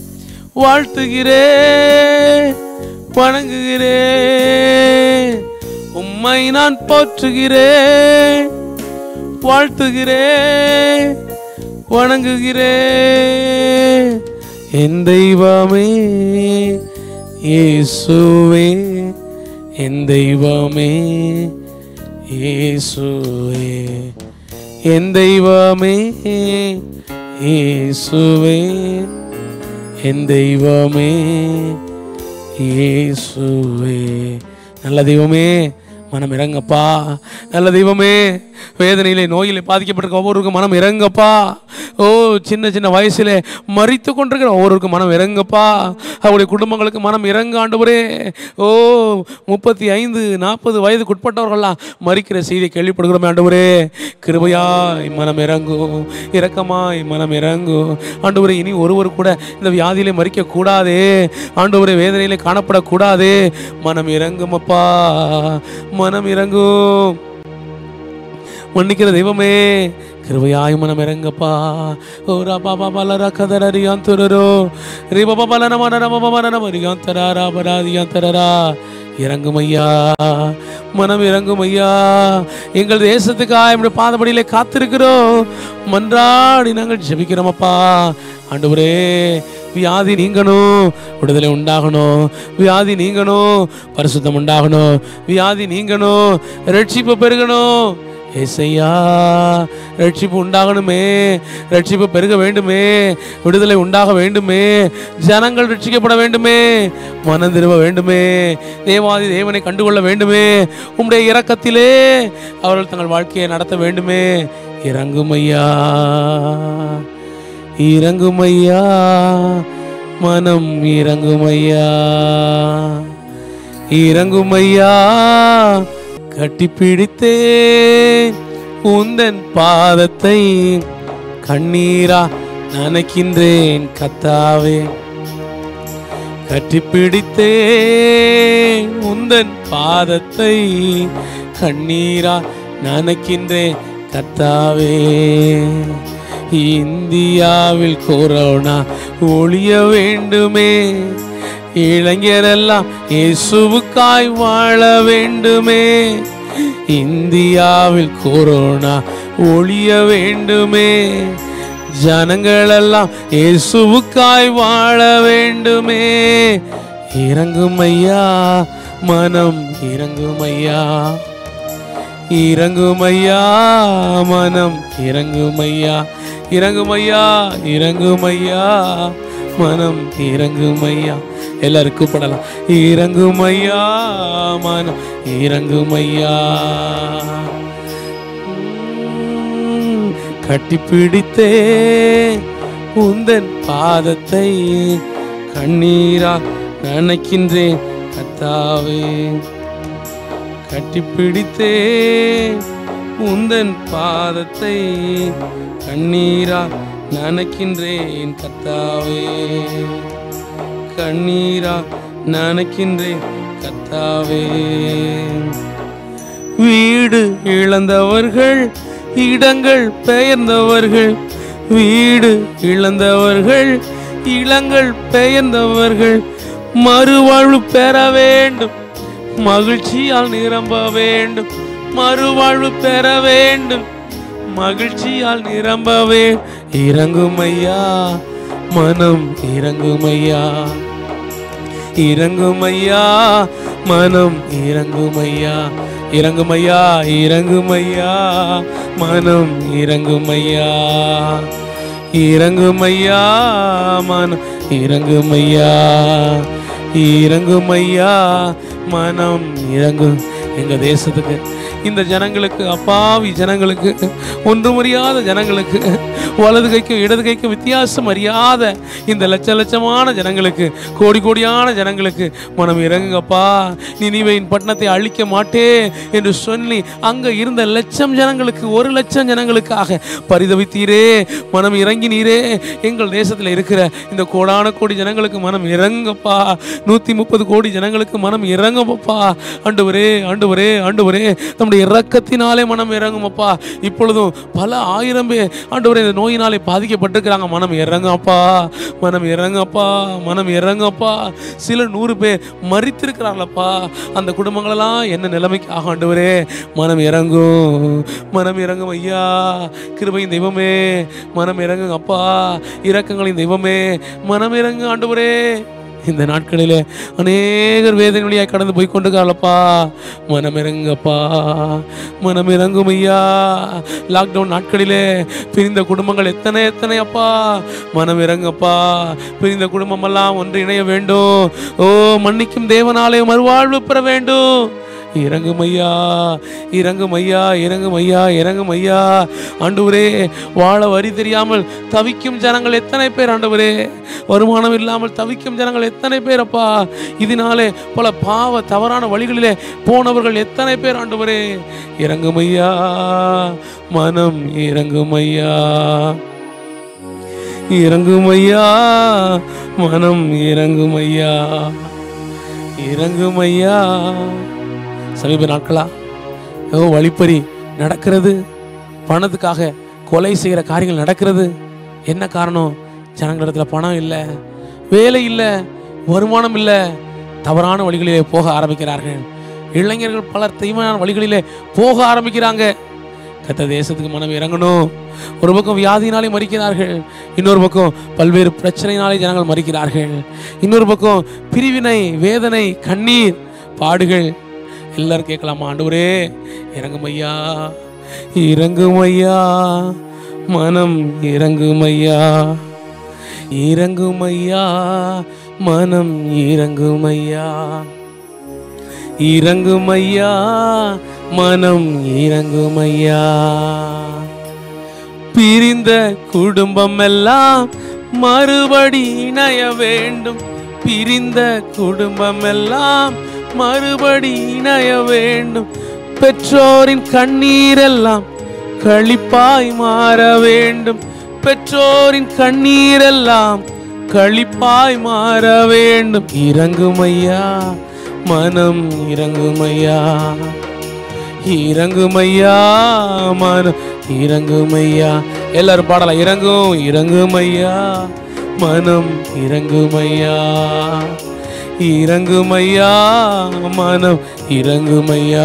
வாழ்த்துகிறேன், வணங்குகிறேன். உம்மை நான் போற்றுகிறேன், வாழ்த்துகிறேன், வணங்குகிறேன். என் தெய்வமே இயேசுவே, என் தெய்வமே இயேசுவே, என் தெய்வமே இயேசுவே, என் தெய்வமே இயேசுவே. நல்ல தெய்வமே, மனம் இறங்கப்பா. நல்ல தெய்வமே, வேதனையிலே நோயிலே பாதிக்கப்பட்டிருக்க ஒவ்வொருவருக்கும் மனம் இறங்கப்பா. ஓ சின்ன சின்ன வயசிலே மரித்து கொண்டிருக்கிற ஒவ்வொருவருக்கும் மனம் இறங்கப்பா. அவருடைய குடும்பங்களுக்கு மனம் இறங்க ஆண்டவரே. ஓ 35-40 வயதுக்குட்பட்டவர்கள்லாம் மரிக்கிற செய்தியை கேள்விப்படுகிறோம் ஆண்டவரே. கிருபையாய் மனம் இறங்கும், இரக்கமாய் மனம் இறங்கும் ஆண்டவரே. இனி ஒருவர் கூட இந்த வியாதியிலே மரிக்க கூடாதே ஆண்டவரே, வேதனையிலே காணப்படக்கூடாதே. மனம் இறங்கும் அப்பா, மனம் இறங்கும். மன்னிக்கிற தெய்வமே, கிருபையாய் மனம் இறங்கப்பா. ஓ ராபா பலரா கதரரியான் துரரோ ரிபப பலனமனமனமரியான் தராரா பராதியான் தரரா. இறங்கும் ஐயா, மனம் இறங்கும் ஐயா. எங்கள் தேசத்துக்காக நம்முடைய பாதபடியிலே காத்திருக்கிறோம், மன்றாடி நாங்கள் ஜெபிக்கிறோம் அப்பா. ஆண்டவரே, வியாதி நீங்கணும், விடுதலை உண்டாகணும், வியாதி நீங்கணும், பரிசுத்தம் உண்டாகணும், வியாதி நீங்கணும், ரட்சிப்பு பெருகணும். ஏசையா, ரட்சிப்பு உண்டாகணுமே, ரட்சிப்பு பெருக வேண்டுமே, விடுதலை உண்டாக வேண்டுமே, ஜனங்கள் ரட்சிக்கப்பட வேண்டுமே, மனம் திரும்ப வேண்டுமே, தேவாதி தேவனை கண்டுகொள்ள வேண்டுமே, உம்முடைய இரக்கத்திலே அவர்கள் தங்கள் வாழ்க்கையை நடத்த வேண்டுமே. இறங்குமையா, இறங்குமையா, மனம் இறங்குமையா, இறங்குமையா. கட்டிப்பிடித்தேன் உந்தன் பாதத்தை, கண்ணீரா நனைக்கின்றேன் கத்தாவே. கட்டிப்பிடித்தேன் உந்தன் பாதத்தை, கண்ணீரா நனைக்கின்றேன் கத்தாவே. இந்தியாவில் கொரோனா ஒழிய வேண்டுமே, இளைஞரெல்லாம் இயேசுவுக்காய் வாழ வேண்டுமே. இந்தியாவில் கொரோனா ஒழிய வேண்டுமே. ஜனங்களெல்லாம் இயேசுவுக்காய் வாழ வேண்டுமே. இறங்கும் ஐயா, மனம் இறங்கும் ஐயா, இறங்கும் ஐயா, மனம் இறங்கும் ஐயா, இறங்கும் ஐயா, இறங்கும் ஐயா, மனம் இறங்கும் ஐயா. எல்லாரும் கூப்பிடலாம். இறங்கும் ஐயா, மனம் இறங்கும் ஐயா. கட்டிப்பிடித்தே உந்தன் பாதத்தை கண்ணீரா நினைக்கின்றேன் கர்த்தாவே. கட்டிப்பிடித்தே உந்தன் பாதத்தை கண்ணீரா நினைக்கின்றேன் கர்த்தாவே. கண்ணீரா நினைக்கின்றேன் கர்த்தாவே. வீடு இழந்தவர்கள், இடங்கள் பெயர்ந்தவர்கள், வீடு இழந்தவர்கள், இடங்கள் பெயர்ந்தவர்கள் மறுவாழ்வு பெற வேண்டும், மகிழ்ச்சியால் நிரம்ப வேண்டும், மறுவாழ்வு பெற வேண்டும், மகிழ்ச்சியால் நிரம்பவே. இறங்கும் ஐயா, மனம் இறங்கும் ஐயா, இறங்கும் ஐயா, மனம் இறங்கும் ஐயா, இறங்கும் ஐயா, இறங்கும் ஐயா, மனம் இறங்கும் ஐயா, இறங்கும் ஐயா, மனம் இறங்கும் ஐயா, இறங்கும் ஐயா, மனம் இறங்கும். எங்க தேசத்துக்கு, இந்த ஜனங்களுக்கு, அப்பாவி ஜனங்களுக்கு, ஒன்றும் அறியாத ஜனங்களுக்கு, வலது கைக்கும் இடது கைக்கும் வித்தியாசம் அறியாத இந்த லட்ச லட்சமான ஜனங்களுக்கு, கோடி கோடியான ஜனங்களுக்கு மனம் இறங்குங்கப்பா. நினிவேயின் பட்டணத்தை அழிக்க மாட்டே என்று சொல்லி அங்க இருந்த லட்சம் ஜனங்களுக்கு, 1,00,000 ஜனங்களுக்காக பரிதவித்தீரே, மனம் இறங்கினீரே. எங்கள் தேசத்தில் இருக்கிற இந்த கோடான கோடி ஜனங்களுக்கு மனம் இறங்கப்பா. 130 கோடி ஜனங்களுக்கு மனம் இறங்குமப்பா. ஆண்டவரே, ஆண்டவரே, ஆண்டவரே, நம்முடைய இரக்கத்தினாலே மனம் இறங்குமப்பா. இப்பொழுதும் பல 1000 பேர் ஆண்டவரே இந்த நோயினாலே பாதிக்கப்பட்டிருக்கிறாங்க. மனம் இறங்கப்பா, மனம் இறங்கப்பா, மனம் இறங்கப்பா. சில 100 பேர் மரித்திருக்கிறார்களப்பா. அந்த குடும்பங்களெல்லாம் என்ன நிலைமைக்கு ஆக ஆண்டவரே மனம் இறங்கும், மனம் இறங்கும் ஐயா. கிருபையின் தெய்வமே மனம் இறங்குங்க அப்பா. இரக்கங்களின் தெய்வமே மனம் இறங்கு ஆண்டவரே. இந்த நாட்களிலே அநேகர் வேதனை வழியாக கடந்து போய் கொண்டிருக்காங்களப்பா. மனம் இறங்கப்பா, மனம் இறங்கும் ஐயா. லாக்டவுன் நாட்களிலே பிரிந்த குடும்பங்கள் எத்தனை எத்தனை அப்பா. மனம் இறங்கப்பா. பிரிந்த குடும்பமெல்லாம் ஒன்று இணைய வேண்டும். ஓ, மன்னிக்கும் தேவனாலே மறுவாழ்வு பெற வேண்டும். இறங்கும் ஐயா, இறங்கும் ஐயா, இறங்கும் ஐயா, இறங்கும் ஐயா. ஆண்டவரே, வாழ வரி தெரியாமல் தவிக்கும் ஜனங்கள் எத்தனை பேர் ஆண்டவரே. வருமானம் இல்லாமல் தவிக்கும் ஜனங்கள் எத்தனை பேர் அப்பா. இதனாலே பல பாவ தவறான வழிகளிலே போனவர்கள் எத்தனை பேர் ஆண்டவரே. இறங்கும் ஐயா, மனம் இறங்கும் ஐயா, இறங்கும் ஐயா, மனம் இறங்கும் ஐயா, இறங்கும் ஐயா. சமீப நாட்களா வழிப்பறி நடக்கிறது, பணத்துக்காக கொலை செய்கிற காரியங்கள் நடக்கிறது. என்ன காரணம்? ஜனங்களிடத்தில் பணம் இல்லை, வேலை இல்லை, வருமானம் இல்லை, தவறான வழிகளிலே போக ஆரம்பிக்கிறார்கள். இளைஞர்கள் பலர் தீமையான வழிகளிலே போக ஆரம்பிக்கிறாங்க. கர்த்தர் தேசத்துக்கு மனம் இறங்கணும். ஒரு பக்கம் வியாதியினாலே மரிக்கிறார்கள், இன்னொரு பக்கம் பல்வேறு பிரச்சனையினாலே ஜனங்கள் மரிக்கிறார்கள், இன்னொரு பக்கம் பிரிவினை, வேதனை, கண்ணீர், பாடுகள். எல்லாரும் கேட்கலாமா? ஆண்டவரே இறங்கும் ஐயா, இறங்கும் ஐயா, மனம் இறங்கும் ஐயா, இறங்கும் ஐயா, மனம் இறங்கும் ஐயா, இறங்கும் ஐயா, மனம் இறங்கும் ஐயா. பிரிந்த குடும்பம் எல்லாம் மறுபடி இணைய வேண்டும், பிரிந்த குடும்பம் எல்லாம் மறுபடி இணைய வேண்டும். பெற்றோரின் கண்ணீரெல்லாம் களிப்பாய் மாற வேண்டும், பெற்றோரின் கண்ணீரெல்லாம் களிப்பாய் மாற வேண்டும். இறங்கும் ஐயா, மனம் இறங்கும் ஐயா, இறங்கும் ஐயா, மனம் இறங்கும் ஐயா. எல்லாரும் பாடலாம். இறங்கும், இறங்கும் ஐயா, மனம் இறங்கும் ஐயா, இறங்குமையா, மனம் இறங்குமையா.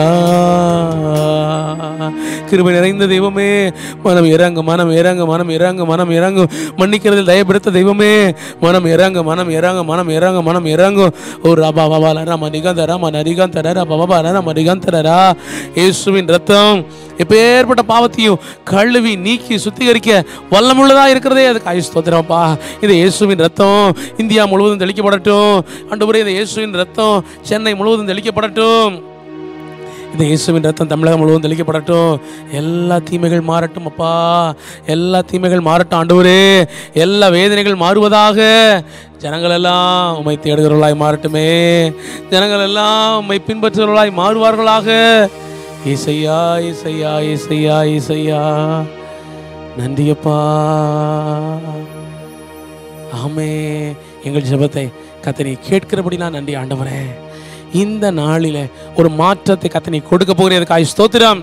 கிருபை நிறைந்த தெய்வமே, மனம் இறங்கு, மனம் இறங்கு, மனம் இறங்கு, மனம் இறங்கு. மன்னிக்கிறதில் தயப்படுத்த தெய்வமே, மனம் இறங்கு, மனம் இறங்கு, மனம் இறங்கு, மனம் இறங்கு. ஓ ரபா பாபா ரம நிகந்தரா ம நரிகந்தரா பாபா ரம நிகந்தரா. இயேசுவின் ரத்தம் எப்பேற்பட்ட பாவத்தையும் கழுவி நீக்கி சுத்திகரிக்க வல்லமுள்ளதா இருக்கிறதே, அதுக்கு ஸ்தோத்திரம்ப்பா. இது இயேசுவின் ரத்தம் இந்தியா முழுவதும் தெளிக்கப்படட்டும் ஆண்டவரே. இந்த இயேசுவின் ரத்தம் சென்னை முழுவதும் தெளிக்கப்படட்டும். இந்த இயேசுவின் ரத்தம் தமிழகம் முழுவதும் தெளிக்கப்படட்டும். எல்லா தீமைகள் மாறட்டும் அப்பா, எல்லா தீமைகள் மாறட்டும் ஆண்டவரே. எல்லா வேதனைகள் மாறுவதாக. ஜனங்கள் எல்லாம் உம்மை தேடுகிறவர்களாய் மாறட்டுமே. ஜனங்கள் எல்லாம் உம்மை பின்பற்றுகிறவர்களாய் மாறுவார்களாக. இசையா இசையா இசையா இசையா, நன்றியப்பா. ஆமே, எங்கள் ஜெபத்தை கர்த்தர் கேட்கிறபடி நான் நன்றி ஆண்டவரே. இந்த நாளில ஒரு மாற்றத்தை கர்த்தர் கொடுக்க போகிறதுக்காய் ஸ்தோத்திரம்.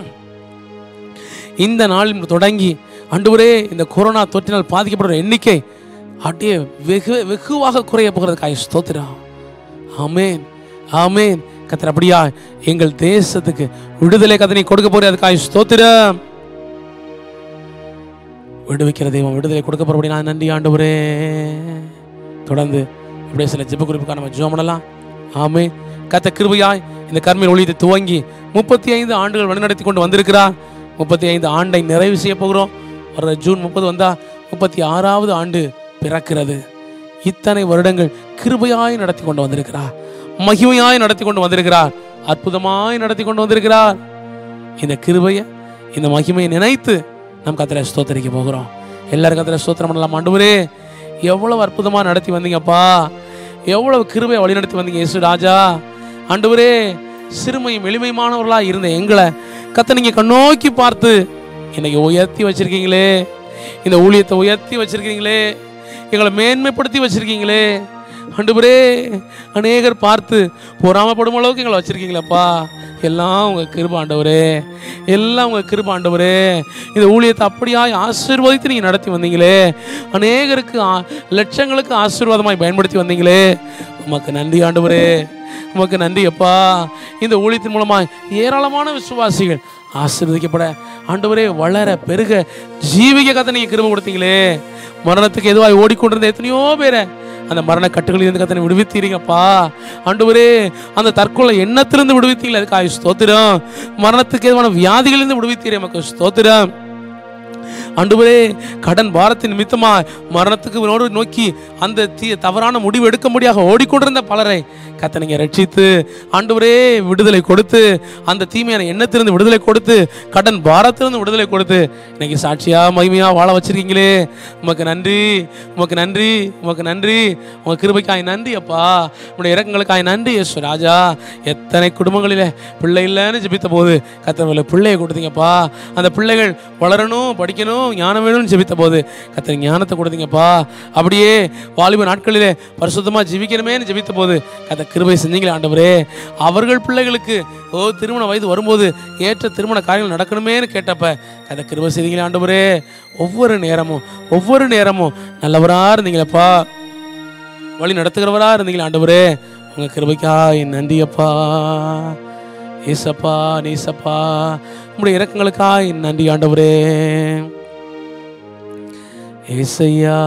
இந்த நாளில் தொடங்கி ஆண்டவரே, இந்த கொரோனா தொற்றினால் பாதிக்கப்படுற எண்ணிக்கை அப்படியே வெகுவாக குறைய போகிறதுக்காய் ஸ்தோத்திரம். ஆமேன் ஆமேன். கர்த்தர் அப்படியா எங்கள் தேசத்துக்கு விடுதலை கர்த்தர் கொடுக்க போகிறதுக்காய் ஸ்தோத்திரம். விடுவிக்கிற தெய்வம் விடுதலை கொடுக்க போறபடி நான் நன்றி ஆண்டவரே. தொடர்ந்து அப்படியே சில ஜெப குறிப்புக்காக நம்ம ஜெபம் பண்ணலாம். ஆமென். கர்த்தர் கிருபையாய் இந்த கர்ம ஊழியத்தை துவங்கி 35 ஆண்டுகள் வழிநடத்தி கொண்டு வந்திருக்கிறார். 35 ஆண்டை நிறைவு செய்ய போகிறோம். வர ஜூன் 30 வந்தா 36வது ஆண்டு பிறக்கிறது. இத்தனை வருடங்கள் கிருபையாய் நடத்தி கொண்டு வந்திருக்கிறார், மகிமையாய் நடத்தி கொண்டு வந்திருக்கிறார், அற்புதமாய் நடத்தி கொண்டு வந்திருக்கிறார். இந்த கிருபையை இந்த மகிமையை நினைத்து நம் கர்த்தரை ஸ்தோத்திரிக்க போகிறோம். எல்லாரும் கர்த்தரை ஸ்தோத்திரம் பண்ணலாம். ஆண்டவரே, எவ்வளவு அற்புதமா நடத்தி வந்தீங்கப்பா, எவ்வளவு கிருபையை வழி நடத்தி வந்தீங்க இயேசு ராஜா. ஆண்டவரே, சிறுமையும் எளிமையானவர்களா இருந்த எங்களை கர்த்தர் நீங்க கண்ணோக்கி பார்த்து இன்னைக்கு உயர்த்தி வச்சிருக்கீங்களே, இந்த ஊழியத்தை உயர்த்தி வச்சிருக்கீங்களே, எங்களை மேன்மைப்படுத்தி வச்சிருக்கீங்களே. ஆண்டவரே, அநேகர் பார்த்து பொறாமப்படும் அளவுக்கு எங்களை வச்சிருக்கீங்களப்பா. எல்லாம் உங்கள் கிருபை ஆண்டவரே, எல்லாம் உங்கள் கிருபை ஆண்டவரே. இந்த ஊழியத்தை அப்படியாய் ஆசீர்வதித்து நீங்கள் நடத்தி வந்தீங்களே, அநேகருக்கு லட்சங்களுக்கு ஆசீர்வாதமாய் பயன்படுத்தி வந்தீங்களே. உமக்கு நன்றி ஆண்டவரே, உமக்கு நன்றி அப்பா. இந்த ஊழியத்தின் மூலமாய் ஏராளமான விசுவாசிகள் ஆசீர்வதிக்கப்பட ஆண்டவரே, வளர பெருக ஜீவிக்க கர்த்தர் நீங்கள் கிருபை கொடுத்தீங்களே. மரணத்துக்கு எதுவாய் ஓடிக்கொண்டிருந்த எத்தனையோ பேரை அந்த மரண கட்டுகளிலிருந்து கர்த்தர் விடுவித்தீங்கப்பா. ஆண்டவரே, அந்த தற்கொலை எண்ணத்திலிருந்து விடுவித்தீங்களே, அதுக்காக ஸ்தோத்திரம். மரணத்துக்கு எதுவான வியாதிகளிலிருந்து விடுவித்தீரே, நமக்கு ஸ்தோத்திரம். ஆண்டவரே, கடன் பாரத்தின் நிமித்தமா மரணத்துக்கு நோக்கி அந்த தவறான முடிவு எடுக்கும்படியாக ஓடிக்கொண்டிருந்த பலரை கர்த்தர் நீங்க ரட்சித்து ஆண்டவரே விடுதலை கொடுத்து, அந்த தீமையான எண்ணத்திலிருந்து விடுதலை கொடுத்து, கடன் பாரத்திலிருந்து விடுதலை கொடுத்து இன்னைக்கு சாட்சியா மகிமையா வாழ வச்சிருக்கீங்களே. உமக்கு நன்றி, உமக்கு நன்றி, உமக்கு நன்றி. உங்க கிருபைக்காய் நன்றி அப்பா, உங்களுடைய இரக்கங்களுக்காய் நன்றி இயேசு ராஜா. எத்தனை குடும்பங்களிலே பிள்ளை இல்லைன்னு ஜெபித்த போது கர்த்தர் பிள்ளையை கொடுத்தீங்கப்பா. அந்த பிள்ளைகள் வளரணும், படிக்கணும், ஞானம் வேணும்னு ஜெபித்த போது கர்த்தர் ஞானத்தை கொடுத்தீங்கப்பா. அப்படியே வாலிப நாட்களிலே பரிசுத்தமா ஜீவிக்கணுமேன்னு ஜெபித்த போது கர்த்தர் கிருபை செஞ்சீங்களே ஆண்டவரே. அவர்கள் பிள்ளைகளுக்கு திருமண வயது வரும்போது ஏற்ற திருமண காரியங்கள் நடக்கணுமேன்னு கேட்டப்ப கர்த்தர் கிருபை செய்தீங்களே ஆண்டவரே. ஒவ்வொரு நேரமும் நல்லவரா இருந்தீங்களப்பா, வழி நடத்துகிறவரா இருந்தீங்களே ஆண்டவரே. உங்க கிருபைக்காய் நன்றி அப்பா. ஏசப்பா, நீசப்பா, உங்களுடைய இரக்கங்களுக்காய் நன்றி ஆண்டவரே. ஏசையா,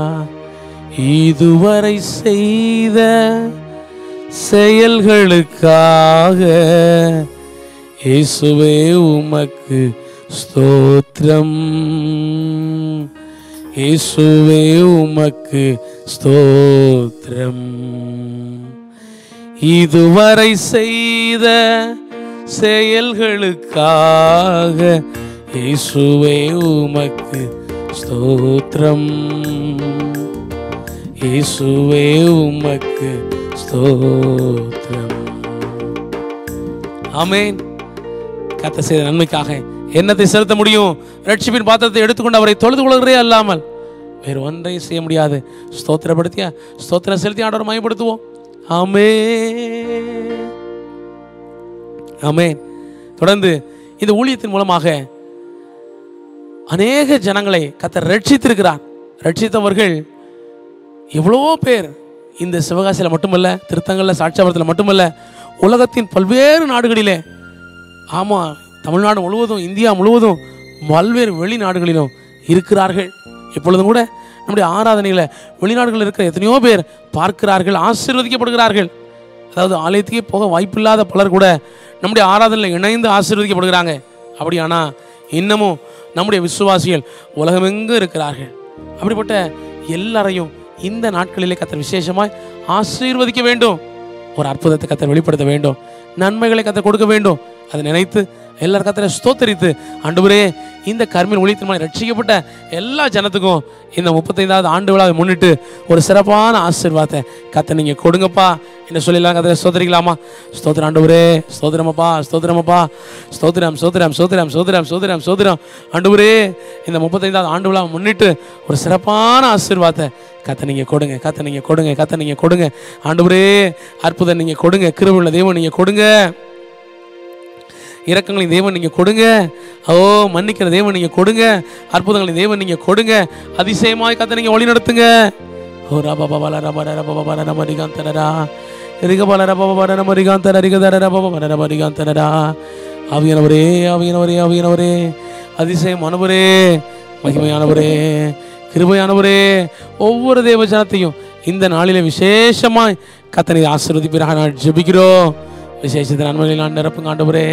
இதுவரை செய்த செயல்களுக்காக இயேசுவே உமக்கு ஸ்தோத்திரம், இயேசுவே உமக்கு ஸ்தோத்திரம். இதுவரை செய்த செயல்களுக்காக இயேசுவே உமக்கு ஸ்தோத்திரம், இயேசுவே உமக்கு ஸ்தோத்திரம். ஆமென். கர்த்தர் செய்த நன்மைக்காக என்னத்தை செலுத்த முடியும்? ரட்சிப்பின் பாத்திரத்தை எடுத்துக்கொண்டு அவரை தொழுது கொள்கிறதே அல்லாமல் வேறு ஒன்றையும் செய்ய முடியாது. ஸ்தோத்திரப்படுத்தியா ஸ்தோத்திரம் செலுத்தி ஆண்டவரை மகிமைப்படுத்துவோம். ஆமென், ஆமென். தொடர்ந்து இந்த ஊழியத்தின் மூலமாக அநேக ஜனங்களை கர்த்தர் ரட்சித்திருக்கிறார். ரட்சித்தவர்கள் எவ்வளோ பேர் இந்த சிவகாசியில் மட்டுமல்ல, திருத்தங்கல்ல, சாட்சியாபுரத்தில் மட்டுமல்ல, உலகத்தின் பல்வேறு நாடுகளிலே, ஆமாம், தமிழ்நாடு முழுவதும், இந்தியா முழுவதும், பல்வேறு வெளிநாடுகளிலும் இருக்கிறார்கள். இப்பொழுதும் கூட நம்முடைய ஆராதனையில் வெளிநாடுகளில் இருக்கிற எத்தனையோ பேர் பார்க்கிறார்கள், ஆசீர்வதிக்கப்படுகிறார்கள். அதாவது ஆலயத்துக்கே போக வாய்ப்பில்லாத பலர் கூட நம்முடைய ஆராதனையில் இணைந்து ஆசீர்வதிக்கப்படுகிறாங்க. அப்படியானா இன்னமும் நம்முடைய விசுவாசிகள் உலகமெங்கும் இருக்கிறார்கள். அப்படிப்பட்ட எல்லாரையும் இந்த நாட்களிலே கர்த்தர் விசேஷமாய் ஆசீர்வதிக்க வேண்டும். ஒரு அற்புதத்தை கர்த்தர் வெளிப்படுத்த வேண்டும். நன்மைகளை கர்த்தர் கொடுக்க வேண்டும். அதை நினைத்து எல்லாரும் கர்த்தரை ஸ்தோத்தரித்து, ஆண்டவரே, இந்த கர்மின் ஊழியத்தின் ரட்சிக்கப்பட்ட எல்லா ஜனத்துக்கும் இந்த 35வது ஆண்டு விழாவை முன்னிட்டு ஒரு சிறப்பான ஆசீர்வாதத்தை கர்த்தர் நீங்கள் கொடுங்கப்பா என்று சொல்லலாம். கர்த்தரை ஸ்தோத்தரிக்கலாமா? ஸ்தோத்திரம் ஆண்டவரே, ஸ்தோத்திரமப்பா, ஸ்தோத்திரமப்பா, ஸ்தோத்திரம், ஸ்தோத்திரம், ஸ்தோத்திரம், ஸ்தோத்திரம், ஸ்தோத்திரம், ஸ்தோத்திரம். ஆண்டவரே, இந்த 35வது ஆண்டு விழாவை முன்னிட்டு ஒரு சிறப்பான ஆசீர்வாதத்தை கர்த்தர் நீங்கள் கொடுங்க, கர்த்தர் நீங்கள் கொடுங்க, கர்த்தர் நீங்கள் கொடுங்க. ஆண்டவரே, அற்புதம் நீங்கள் கொடுங்க, கிருபையுள்ள தேவன் நீங்கள் கொடுங்க, இரக்கங்களின் தேவன் நீங்கள் கொடுங்க, மன்னிக்கிற தேவன் நீங்கள் கொடுங்க, அற்புதங்களின் தேவன் நீங்கள் கொடுங்க, அதிசயமாய் கர்த்தர் நீங்கள் வழி நடத்துங்க. ஓ ரபா பாபா ரபா ரபா பாபா ரபா ரிகாந்தரா ரிகபால ரபா பாபா ரபா ரிகாந்தர ரிகதர ரபா பாபா ரபா ரிகாந்தரா. ஆவியானவரே, ஆவியானவரே, ஆவியானவரே, அதிசயமானவரே, மகிமையானவரே, கிருபையானவரே, ஒவ்வொரு தேவ ஜனத்தையும் இந்த நாளிலே விசேஷமாய் கர்த்தரை ஆசீர்வதிப்பீராக நான் ஜெபிக்கிறோம். விசேஷத்தை நன்மைகளை நான் நிரப்புங்க ஆண்டவரே.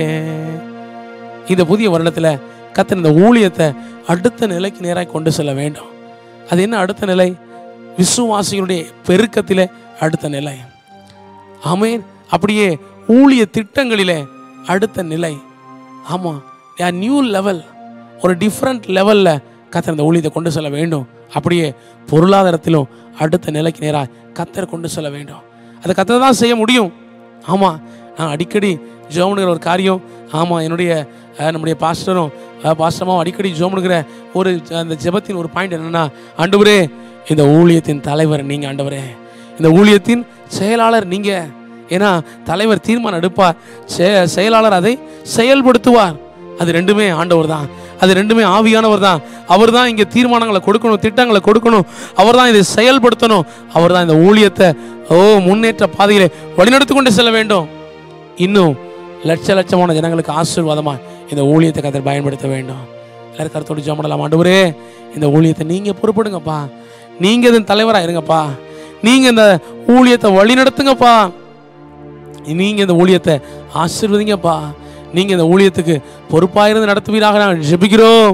இந்த புதிய வருடத்தில் கர்த்தர் இந்த ஊழியத்தை அடுத்த நிலைக்கு நேராக கொண்டு செல்ல வேண்டும். அது என்ன அடுத்த நிலை? விசுவாசிகளுடைய பெருக்கத்திலே அடுத்த நிலை. ஆமென். அப்படியே ஊழிய திட்டங்களிலே அடுத்த நிலை. ஆமாம், நியூ லெவல், ஒரு டிஃப்ரெண்ட் லெவலில் கர்த்தர் இந்த ஊழியத்தை கொண்டு செல்ல வேண்டும். அப்படியே பொருளாதாரத்திலும் அடுத்த நிலைக்கு நேராக கர்த்தர் கொண்டு செல்ல வேண்டும். அதை கர்த்தர் தான் செய்ய முடியும். ஆமாம், நான் அடிக்கடி ஜோமுனுங்கிற ஒரு காரியம், ஆமாம், நம்முடைய பாஸ்டரும் அடிக்கடி ஜோமுனுங்கிற ஒரு அந்த ஜெபத்தின் ஒரு பாயிண்ட் என்னென்னா, ஆண்டவரே, இந்த ஊழியத்தின் தலைவர் நீங்கள், ஆண்டவரே, இந்த ஊழியத்தின் செயலாளர் நீங்கள். ஏன்னா தலைவர் தீர்மானம் எடுப்பார், செயலாளர் அதை செயல்படுத்துவார். அது ரெண்டுமே ஆண்டவர் தான், அது ரெண்டுமே ஆவியானவர் தான். அவர் தான் இங்கே தீர்மானங்களை கொடுக்கணும், திட்டங்களை கொடுக்கணும், அவர் தான் இதை செயல்படுத்தணும், அவர் தான் இந்த ஊழியத்தை முன்னேற்ற பாதையிலே வழிநடத்தி கொண்டு செல்ல வேண்டும். இன்னும் லட்சமான ஜனங்களுக்கு ஆசீர்வாதமாக இந்த ஊழியத்தை கர்த்தர் பயன்படுத்த வேண்டும். எல்லாரும் கருத்தோடு ஜெபம் பண்ணலாம். ஆண்டவரே, இந்த ஊழியத்தை நீங்கள் பொறுப்படுங்கப்பா, நீங்கள் இதன் தலைவராக இருங்கப்பா, நீங்கள் இந்த ஊழியத்தை வழி நடத்துங்கப்பா, நீங்கள் இந்த ஊழியத்தை ஆசீர்வதிங்கப்பா, நீங்கள் இந்த ஊழியத்துக்கு பொறுப்பாக இருந்து நடத்துவீராக நாங்கள் ஜெபிக்கிறோம்.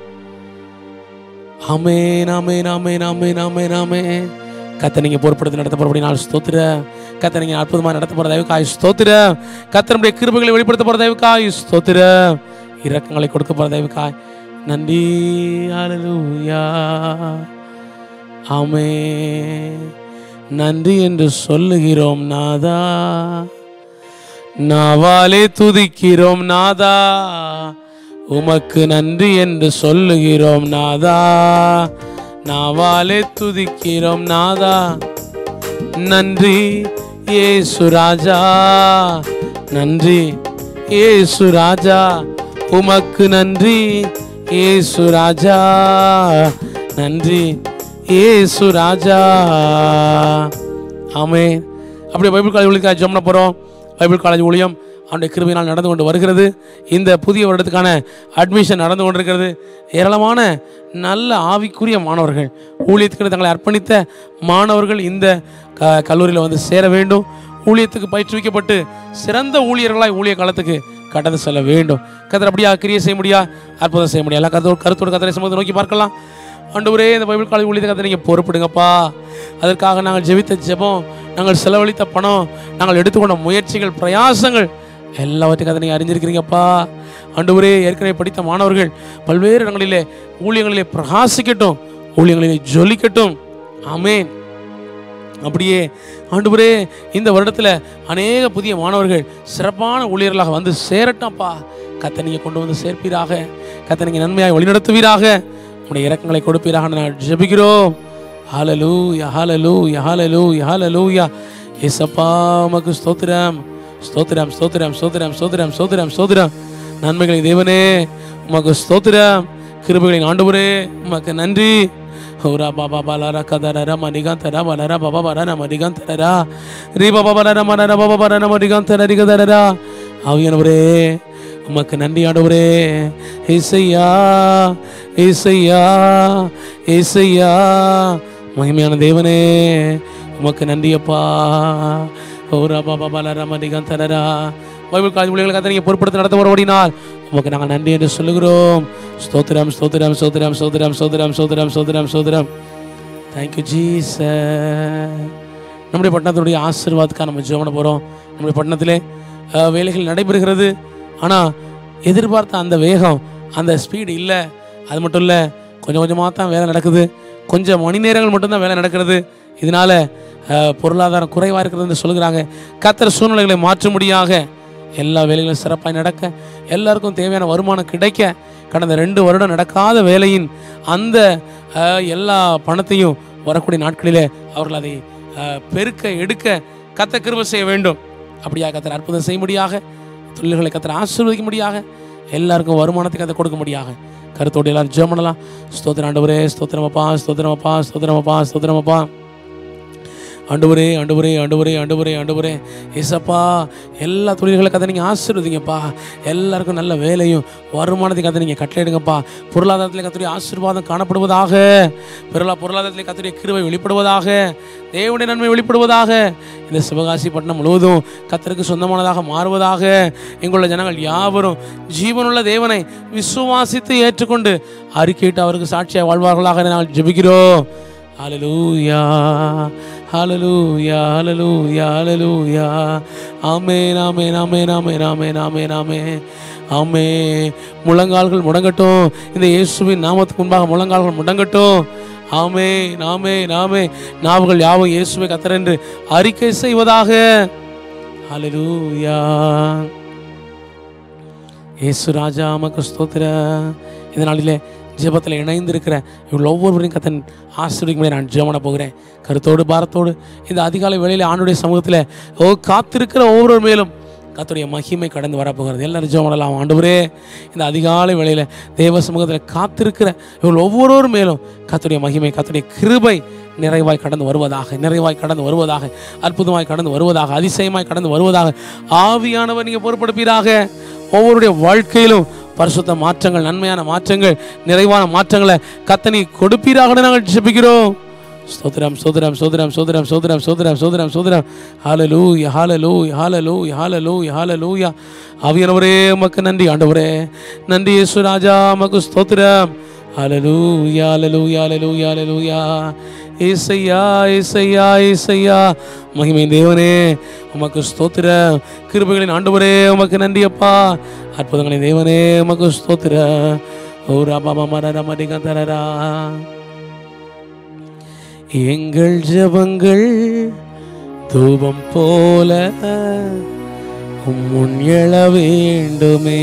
ஆமென், ஆமென், ஆமென், ஆமென், ஆமென், ஆமென். கர்த்தர் நீங்கள் பொறுப்படுத்தி நடத்தப்படும்படி நான் ஸ்தோத்திரம். கர்த்தர் நீங்கள் அற்புதமாக நடத்தப்படுற தயவுக்காய் ஸ்தோத்திரம். கர்த்தருடைய கிருபைகளை வெளிப்படுத்த போகிற தயவுக்காய் ஸ்தோத்திரம். இரக்கங்களை கொடுக்க போகிற தயவுக்காய் நன்றி. ஹல்லேலூயா. ஆமென். நன்றி என்று சொல்லுகிறோம் நாதா, நாவாலே துதிக்கிறோம் நாதா, உமக்கு நன்றி என்று சொல்லுகிறோம் நாதா, நாவாலே துதிக்கிறோம் நாதா. நன்றி இயேசு ராஜா, நன்றி இயேசு ராஜா, உமக்கு நன்றி இயேசு ராஜா, நன்றி இயேசு ராஜா. ஆமென். அப்படியே பைபிள் காலேஜ் ஊழியத்துக்காக ஜெபம் பண்ண போகிறோம். பைபிள் காலேஜ் ஊழியம் அவனுடைய கிருபையினால் நடந்து கொண்டு வருகிறது. இந்த புதிய வருடத்துக்கான அட்மிஷன் நடந்து கொண்டிருக்கிறது. ஏராளமான நல்ல ஆவிக்குரிய மாணவர்கள், ஊழியத்துக்கு தங்களை அர்ப்பணித்த மாணவர்கள் இந்த கல்லூரியில் வந்து சேர வேண்டும். ஊழியத்துக்கு பயிற்றுவிக்கப்பட்டு சிறந்த ஊழியர்களாய் ஊழிய காலத்துக்கு கடந்து செல்ல வேண்டும். கர்த்தர் அப்படியா கிரியை செய்ய முடியா, அற்புதம் செய்ய முடியாது. கருத்தோடு கர்த்தரை சமூகத்தை நோக்கி பார்க்கலாம். ஆண்டவரே, இந்த பைபிள் காலேஜ் ஊழியத்தை கர்த்தர் நீங்கள் பொறுப்படுங்கப்பா. அதற்காக நாங்கள் ஜெபித்த ஜெபம், நாங்கள் செலவழித்த பணம், நாங்கள் எடுத்துக்கொண்ட முயற்சிகள், பிரயாசங்கள் எல்லாவற்றையும் கதை நீங்கள் அறிஞ்சிருக்கிறீங்கப்பா. ஆண்டவரே, ஏற்கனவே படித்த மாணவர்கள் பல்வேறு இடங்களிலே ஊழியங்களிலே பிரகாசிக்கட்டும், ஊழியங்களிலே ஜொலிக்கட்டும். ஆமென். அப்படியே ஆண்டவரே, இந்த வருடத்தில் அநேக புதிய மாணவர்கள் சிறப்பான ஊழியர்களாக வந்து சேரட்டப்பா. கர்த்தர் நீங்கள் கொண்டு வந்து சேர்ப்பீராக, கர்த்தர் நீங்கள் நன்மையாக வழிநடத்துவீராக, உங்களுடைய இரக்கங்களை கொடுப்பீராக நான் ஜெபிக்கிறோம். ஹல்லேலூயா, ஹல்லேலூயா, ஹல்லேலூயா, ஹல்லேலூயா. இயேசப்பா, உமக்கு ஸ்தோத்திரம், ஸ்தோத்திரம், ஸ்தோத்திரம், ஸ்தோத்திரம், ஸ்தோத்திரம், ஸ்தோத்திரம், ஸ்தோத்திரம். நன்மைகளின் தேவனே உமக்கு ஸ்தோத்திரம், கிருபைகளின் ஆண்டவரே உமக்கு நன்றி. ஹோரா பாபா பாலரா கதரா மணிகாந்தரா வலரா பாபா பரா மணிகாந்தரா ரீ பாபா பரா மரா பாபா பரா மணிகாந்தரா ரிகதரா. ஆவியானவரே உமக்கு நன்றி ஆண்டவரே. ஏசையா ஏசையா ஏசையா மகிமையான தேவனே உமக்கு நன்றி அப்பா. ஹோரா பாபா பாலரா மணிகாந்தரா. பைபிள் காலேஜ் பிள்ளைகளை கத்த நீங்கள் பொறுப்படுத்த நடத்த ஓடினால் உமக்கு நாங்கள் நன்றி என்று சொல்லுகிறோம். ஸ்தோத்திரம் ஸ்தோத்திரம் ஸ்தோத்திரம் ஸ்தோத்திரம் ஸ்தோத்திரம் ஸ்தோத்திரம் ஸ்தோத்திரம் ஸ்தோத்திரம். Thank you Jesus. நம்முடைய பட்டணத்தினுடைய ஆசீர்வாதத்துக்காக நம்ம ஜெபம் பண்ண போகிறோம். நம்முடைய பட்டணத்திலே வேலைகள் நடைபெறுகிறது. ஆனால் எதிர்பார்த்த அந்த வேகம் அந்த ஸ்பீடு இல்லை. அது மட்டும் இல்லை, கொஞ்சம் கொஞ்சமாக தான் வேலை நடக்குது. கொஞ்சம் மணி நேரங்கள் மட்டும்தான் வேலை நடக்கிறது. இதனால் பொருளாதாரம் குறைவாக இருக்கிறதுன்னு சொல்லுகிறாங்க. கர்த்தர் சூழ்நிலைகளை மாற்றும்படியாக எல்லா வேலைகளும் சிறப்பாக நடக்க, எல்லாருக்கும் தேவையான வருமானம் கிடைக்க, கடந்த 2 வருடம் நடக்காத வேலையின் அந்த எல்லா பணத்தையும் வரக்கூடிய நாட்களிலே அவர்கள் அதை பெருக்க எடுக்க கர்த்தர் கிருபை செய்ய வேண்டும். அப்படியாக கர்த்தர் அற்புதம் செய்யும்படியாக, தொழில்களை கர்த்தர் ஆசீர்வதிக்கும்படியாக, எல்லாருக்கும் வருமானத்தை கர்த்தர் கொடுக்கும்படியாக கருத்தோடு எல்லாரும் ஜெபம் பண்ணலாம். ஸ்தோத்திரம் ஆண்டவரே, ஸ்தோத்திரமப்பா ஸ்தோத்திரமப்பா ஸ்தோத்திரமப்பா ஸ்தோத்திரமப்பா. ஆண்டவரே ஆண்டவரே ஆண்டவரே ஆண்டவரே ஆண்டவரே ஏசப்பா, எல்லா தொழில்களை கதை நீங்கள் ஆசீர்வதிங்கப்பா. எல்லாருக்கும் நல்ல வேலையும் வருமானத்தை கதை நீங்கள் கட்டளையிடுங்கப்பா. பொருளாதாரத்தில் கத்துடைய ஆசீர்வாதம் காணப்படுவதாக, பொருளாதாரத்தில் கத்துடைய கிருபை வெளிப்படுவதாக, தேவனுடைய நன்மை வெளிப்படுவதாக, இந்த சிவகாசி பட்டணம் முழுவதும் கர்த்தருக்கு சொந்தமானதாக மாறுவதாக. எங்களுடைய ஜனங்கள் யாவரும் ஜீவனுள்ள தேவனை விசுவாசித்து ஏற்றுக்கொண்டு அறிக்கையிட்டு அவருக்கு சாட்சியாக வாழ்வார்களாக நாங்கள் ஜெபிக்கிறோம். ஹல்லேலூயா ஹல்லேலூயா ஹல்லேலூயா ஹல்லேலூயா. ஆமென் ஆமென் ஆமென் ஆமென் ஆமென் ஆமென் ஆமென் ஆமென். முழங்கால்கள் முடங்கட்டும். இந்த இயேசுவின் நாமத்துக்கு முன்பாக முழங்கால்கள் முடங்கட்டும். ஆமென் ஆமென் ஆமென். நாவுகள் யாவும் இயேசுவை கர்த்தர் என்று அறிக்கை செய்வதாக. ஹல்லேலூயா. இயேசு ராஜா உமக்கு ஸ்தோத்திரம். இந்த நாளிலே ஜெபத்தில் இணைந்திருக்கிற இவள் ஒவ்வொருவரையும் கர்த்தர் ஆசீர்வதிக்கும்படி நான் ஜெபம் பண்ண போகிறேன். கருத்தோடு பாரத்தோடு இந்த அதிகாலை வேளையில் ஆண்டுடைய சமூகத்தில் காத்திருக்கிற ஒவ்வொரு மேலும் கர்த்தருடைய மகிமை கடந்து வரப்போகிறது. எல்லாரும் ஜெபம் பண்ணலாம். ஆண்டவரே, இந்த அதிகாலை வேளையில் தேவ சமூகத்தில் காத்திருக்கிற இவள் ஒவ்வொரு மேலும் கர்த்தருடைய மகிமை கர்த்தருடைய கிருபை நிறைவாய் கடந்து வருவதாக, நிறைவாய் கடந்து வருவதாக, அற்புதமாய் கடந்து வருவதாக, அதிசயமாய் கடந்து வருவதாக. ஆவியானவர் நீங்கள் பொறுப்படுப்பீராக. ஒவ்வொருடைய வாழ்க்கையிலும் பரிசுத்த மாற்றங்கள், நன்மையான மாற்றங்கள், நிறைவான மாற்றங்களை கர்த்தர் கொடுப்பீராக நாங்கள் ஜெபிக்கிறோம். ஸ்தோத்திரம் ஸ்தோத்திரம் ஸ்தோத்திரம் ஸ்தோத்திரம் ஸ்தோத்திரம் ஸ்தோத்திரம் ஸ்தோத்திரம் ஸ்தோத்திரம். ஹல்லேலூயா ஹல்லேலூயா ஹல்லேலூயா ஹல்லேலூயா ஹல்லேலூயா. ஆவியானவரே உமக்கு நன்றி ஆண்டவரே. நன்றி இயேசு ராஜா உமக்கு ஸ்தோத்திரம். ஹல்லேலூயா ஹல்லேலூயா ஹல்லேலூயா ஹல்லேலூயா. ஏசையா ஏசையா ஏசையா மகிமை தேவனே உமக்கு ஸ்தோத்திரம். கிருபைகளின் ஆண்டவரே உமக்கு நன்றி அப்பா. அற்புதங்களின் தேவனே உமக்கு ஸ்தோத்திரம். ஓ ராபா மரா மதிகந்தரா. எங்கள் ஜெபங்கள் தூபம் போல முன் எழ வேண்டுமே.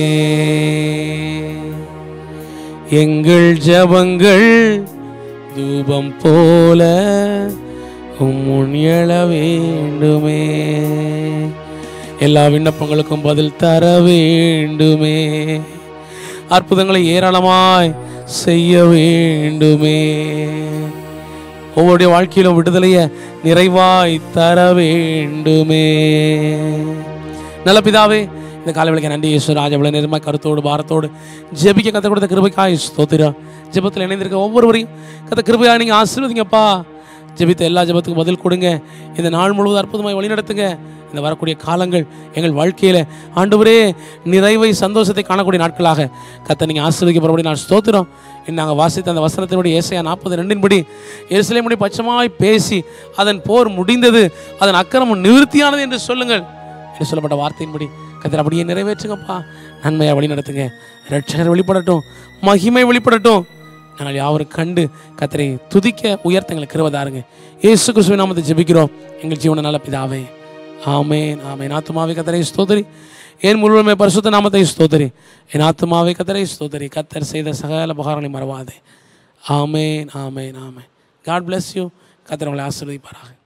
எங்கள் ஜெபங்கள் தூபம் போல முன் எழ வேண்டுமே. எல்லா விண்ணப்பங்களுக்கும் பதில் தர வேண்டுமே. அற்புதங்களை ஏராளமாய் செய்ய வேண்டுமே. ஒவ்வொருடைய வாழ்க்கையிலும் விடுதலையை நிறைவாய் தர வேண்டுமே. நல்ல பிதாவே, இந்த காலவேளைக்கு நன்றி இயேசு ராஜா. இவ்வளவு நேரமாக கருத்தோடு பாரத்தோடு ஜெபிக்க கற்றுக் கொடுத்த கிருபைக்காய் ஸ்தோத்திரம். ஜெபத்தில் இணைந்திருக்க ஒவ்வொருவரையும் கத்த கிருபையாக நீங்கள் ஆசீர்வதிங்கப்பா. ஜெபித்த எல்லா ஜெபத்துக்கும் பதில் கொடுங்க. இந்த நாள் முழுவதும் அற்புதமாய் வழிநடத்துங்க. இந்த வரக்கூடிய காலங்கள் எங்கள் வாழ்க்கையில் ஆண்டவரே நிறைவை சந்தோஷத்தை காணக்கூடிய நாட்களாக கத்த நீங்கள் ஆசீர்வதிக்கப்படும்படி நான் ஸ்தோத்திரம். நாங்கள் வாசித்த அந்த வசனத்தின்படி ஏசாயா 40:2 எருசலேமுடைய பட்சமாய் பேசி அதன் போர் முடிந்தது, அதன் அக்கிரமம் நிவிர்த்தியானது என்று சொல்லுங்கள் என்று சொல்லப்பட்ட வார்த்தையின்படி கத்தர் அப்படியே நிறைவேற்றுங்கப்பா. நன்மையாக வழி நடத்துங்க. இரட்சகர் வெளிப்படட்டும், மகிமை வெளிப்படட்டும். நாங்கள் யாவரும் கண்டு கத்தரை துதிக்க உயர்த்த எங்களுக்கு கிருபைதாருங்க. இயேசு கிறிஸ்துவின் நாமத்தை ஜெபிக்கிறோம் எங்கள் ஜீவன நல்ல பிதாவே. ஆமென் ஆமென். ஆத்துமாவே கத்தரை ஸ்தோத்திரி, என் முழுவதுமே பரிசுத்த நாமத்தை ஸ்தோத்திரி. என் ஆத்துமாவே கத்தரை ஸ்தோத்திரி. கத்தர் செய்த சகல உபகாரங்களை மறவாதே. ஆமென் ஆமென் ஆமென். God bless you. கத்தர் உங்களை ஆசீர்வதிப்பாராக.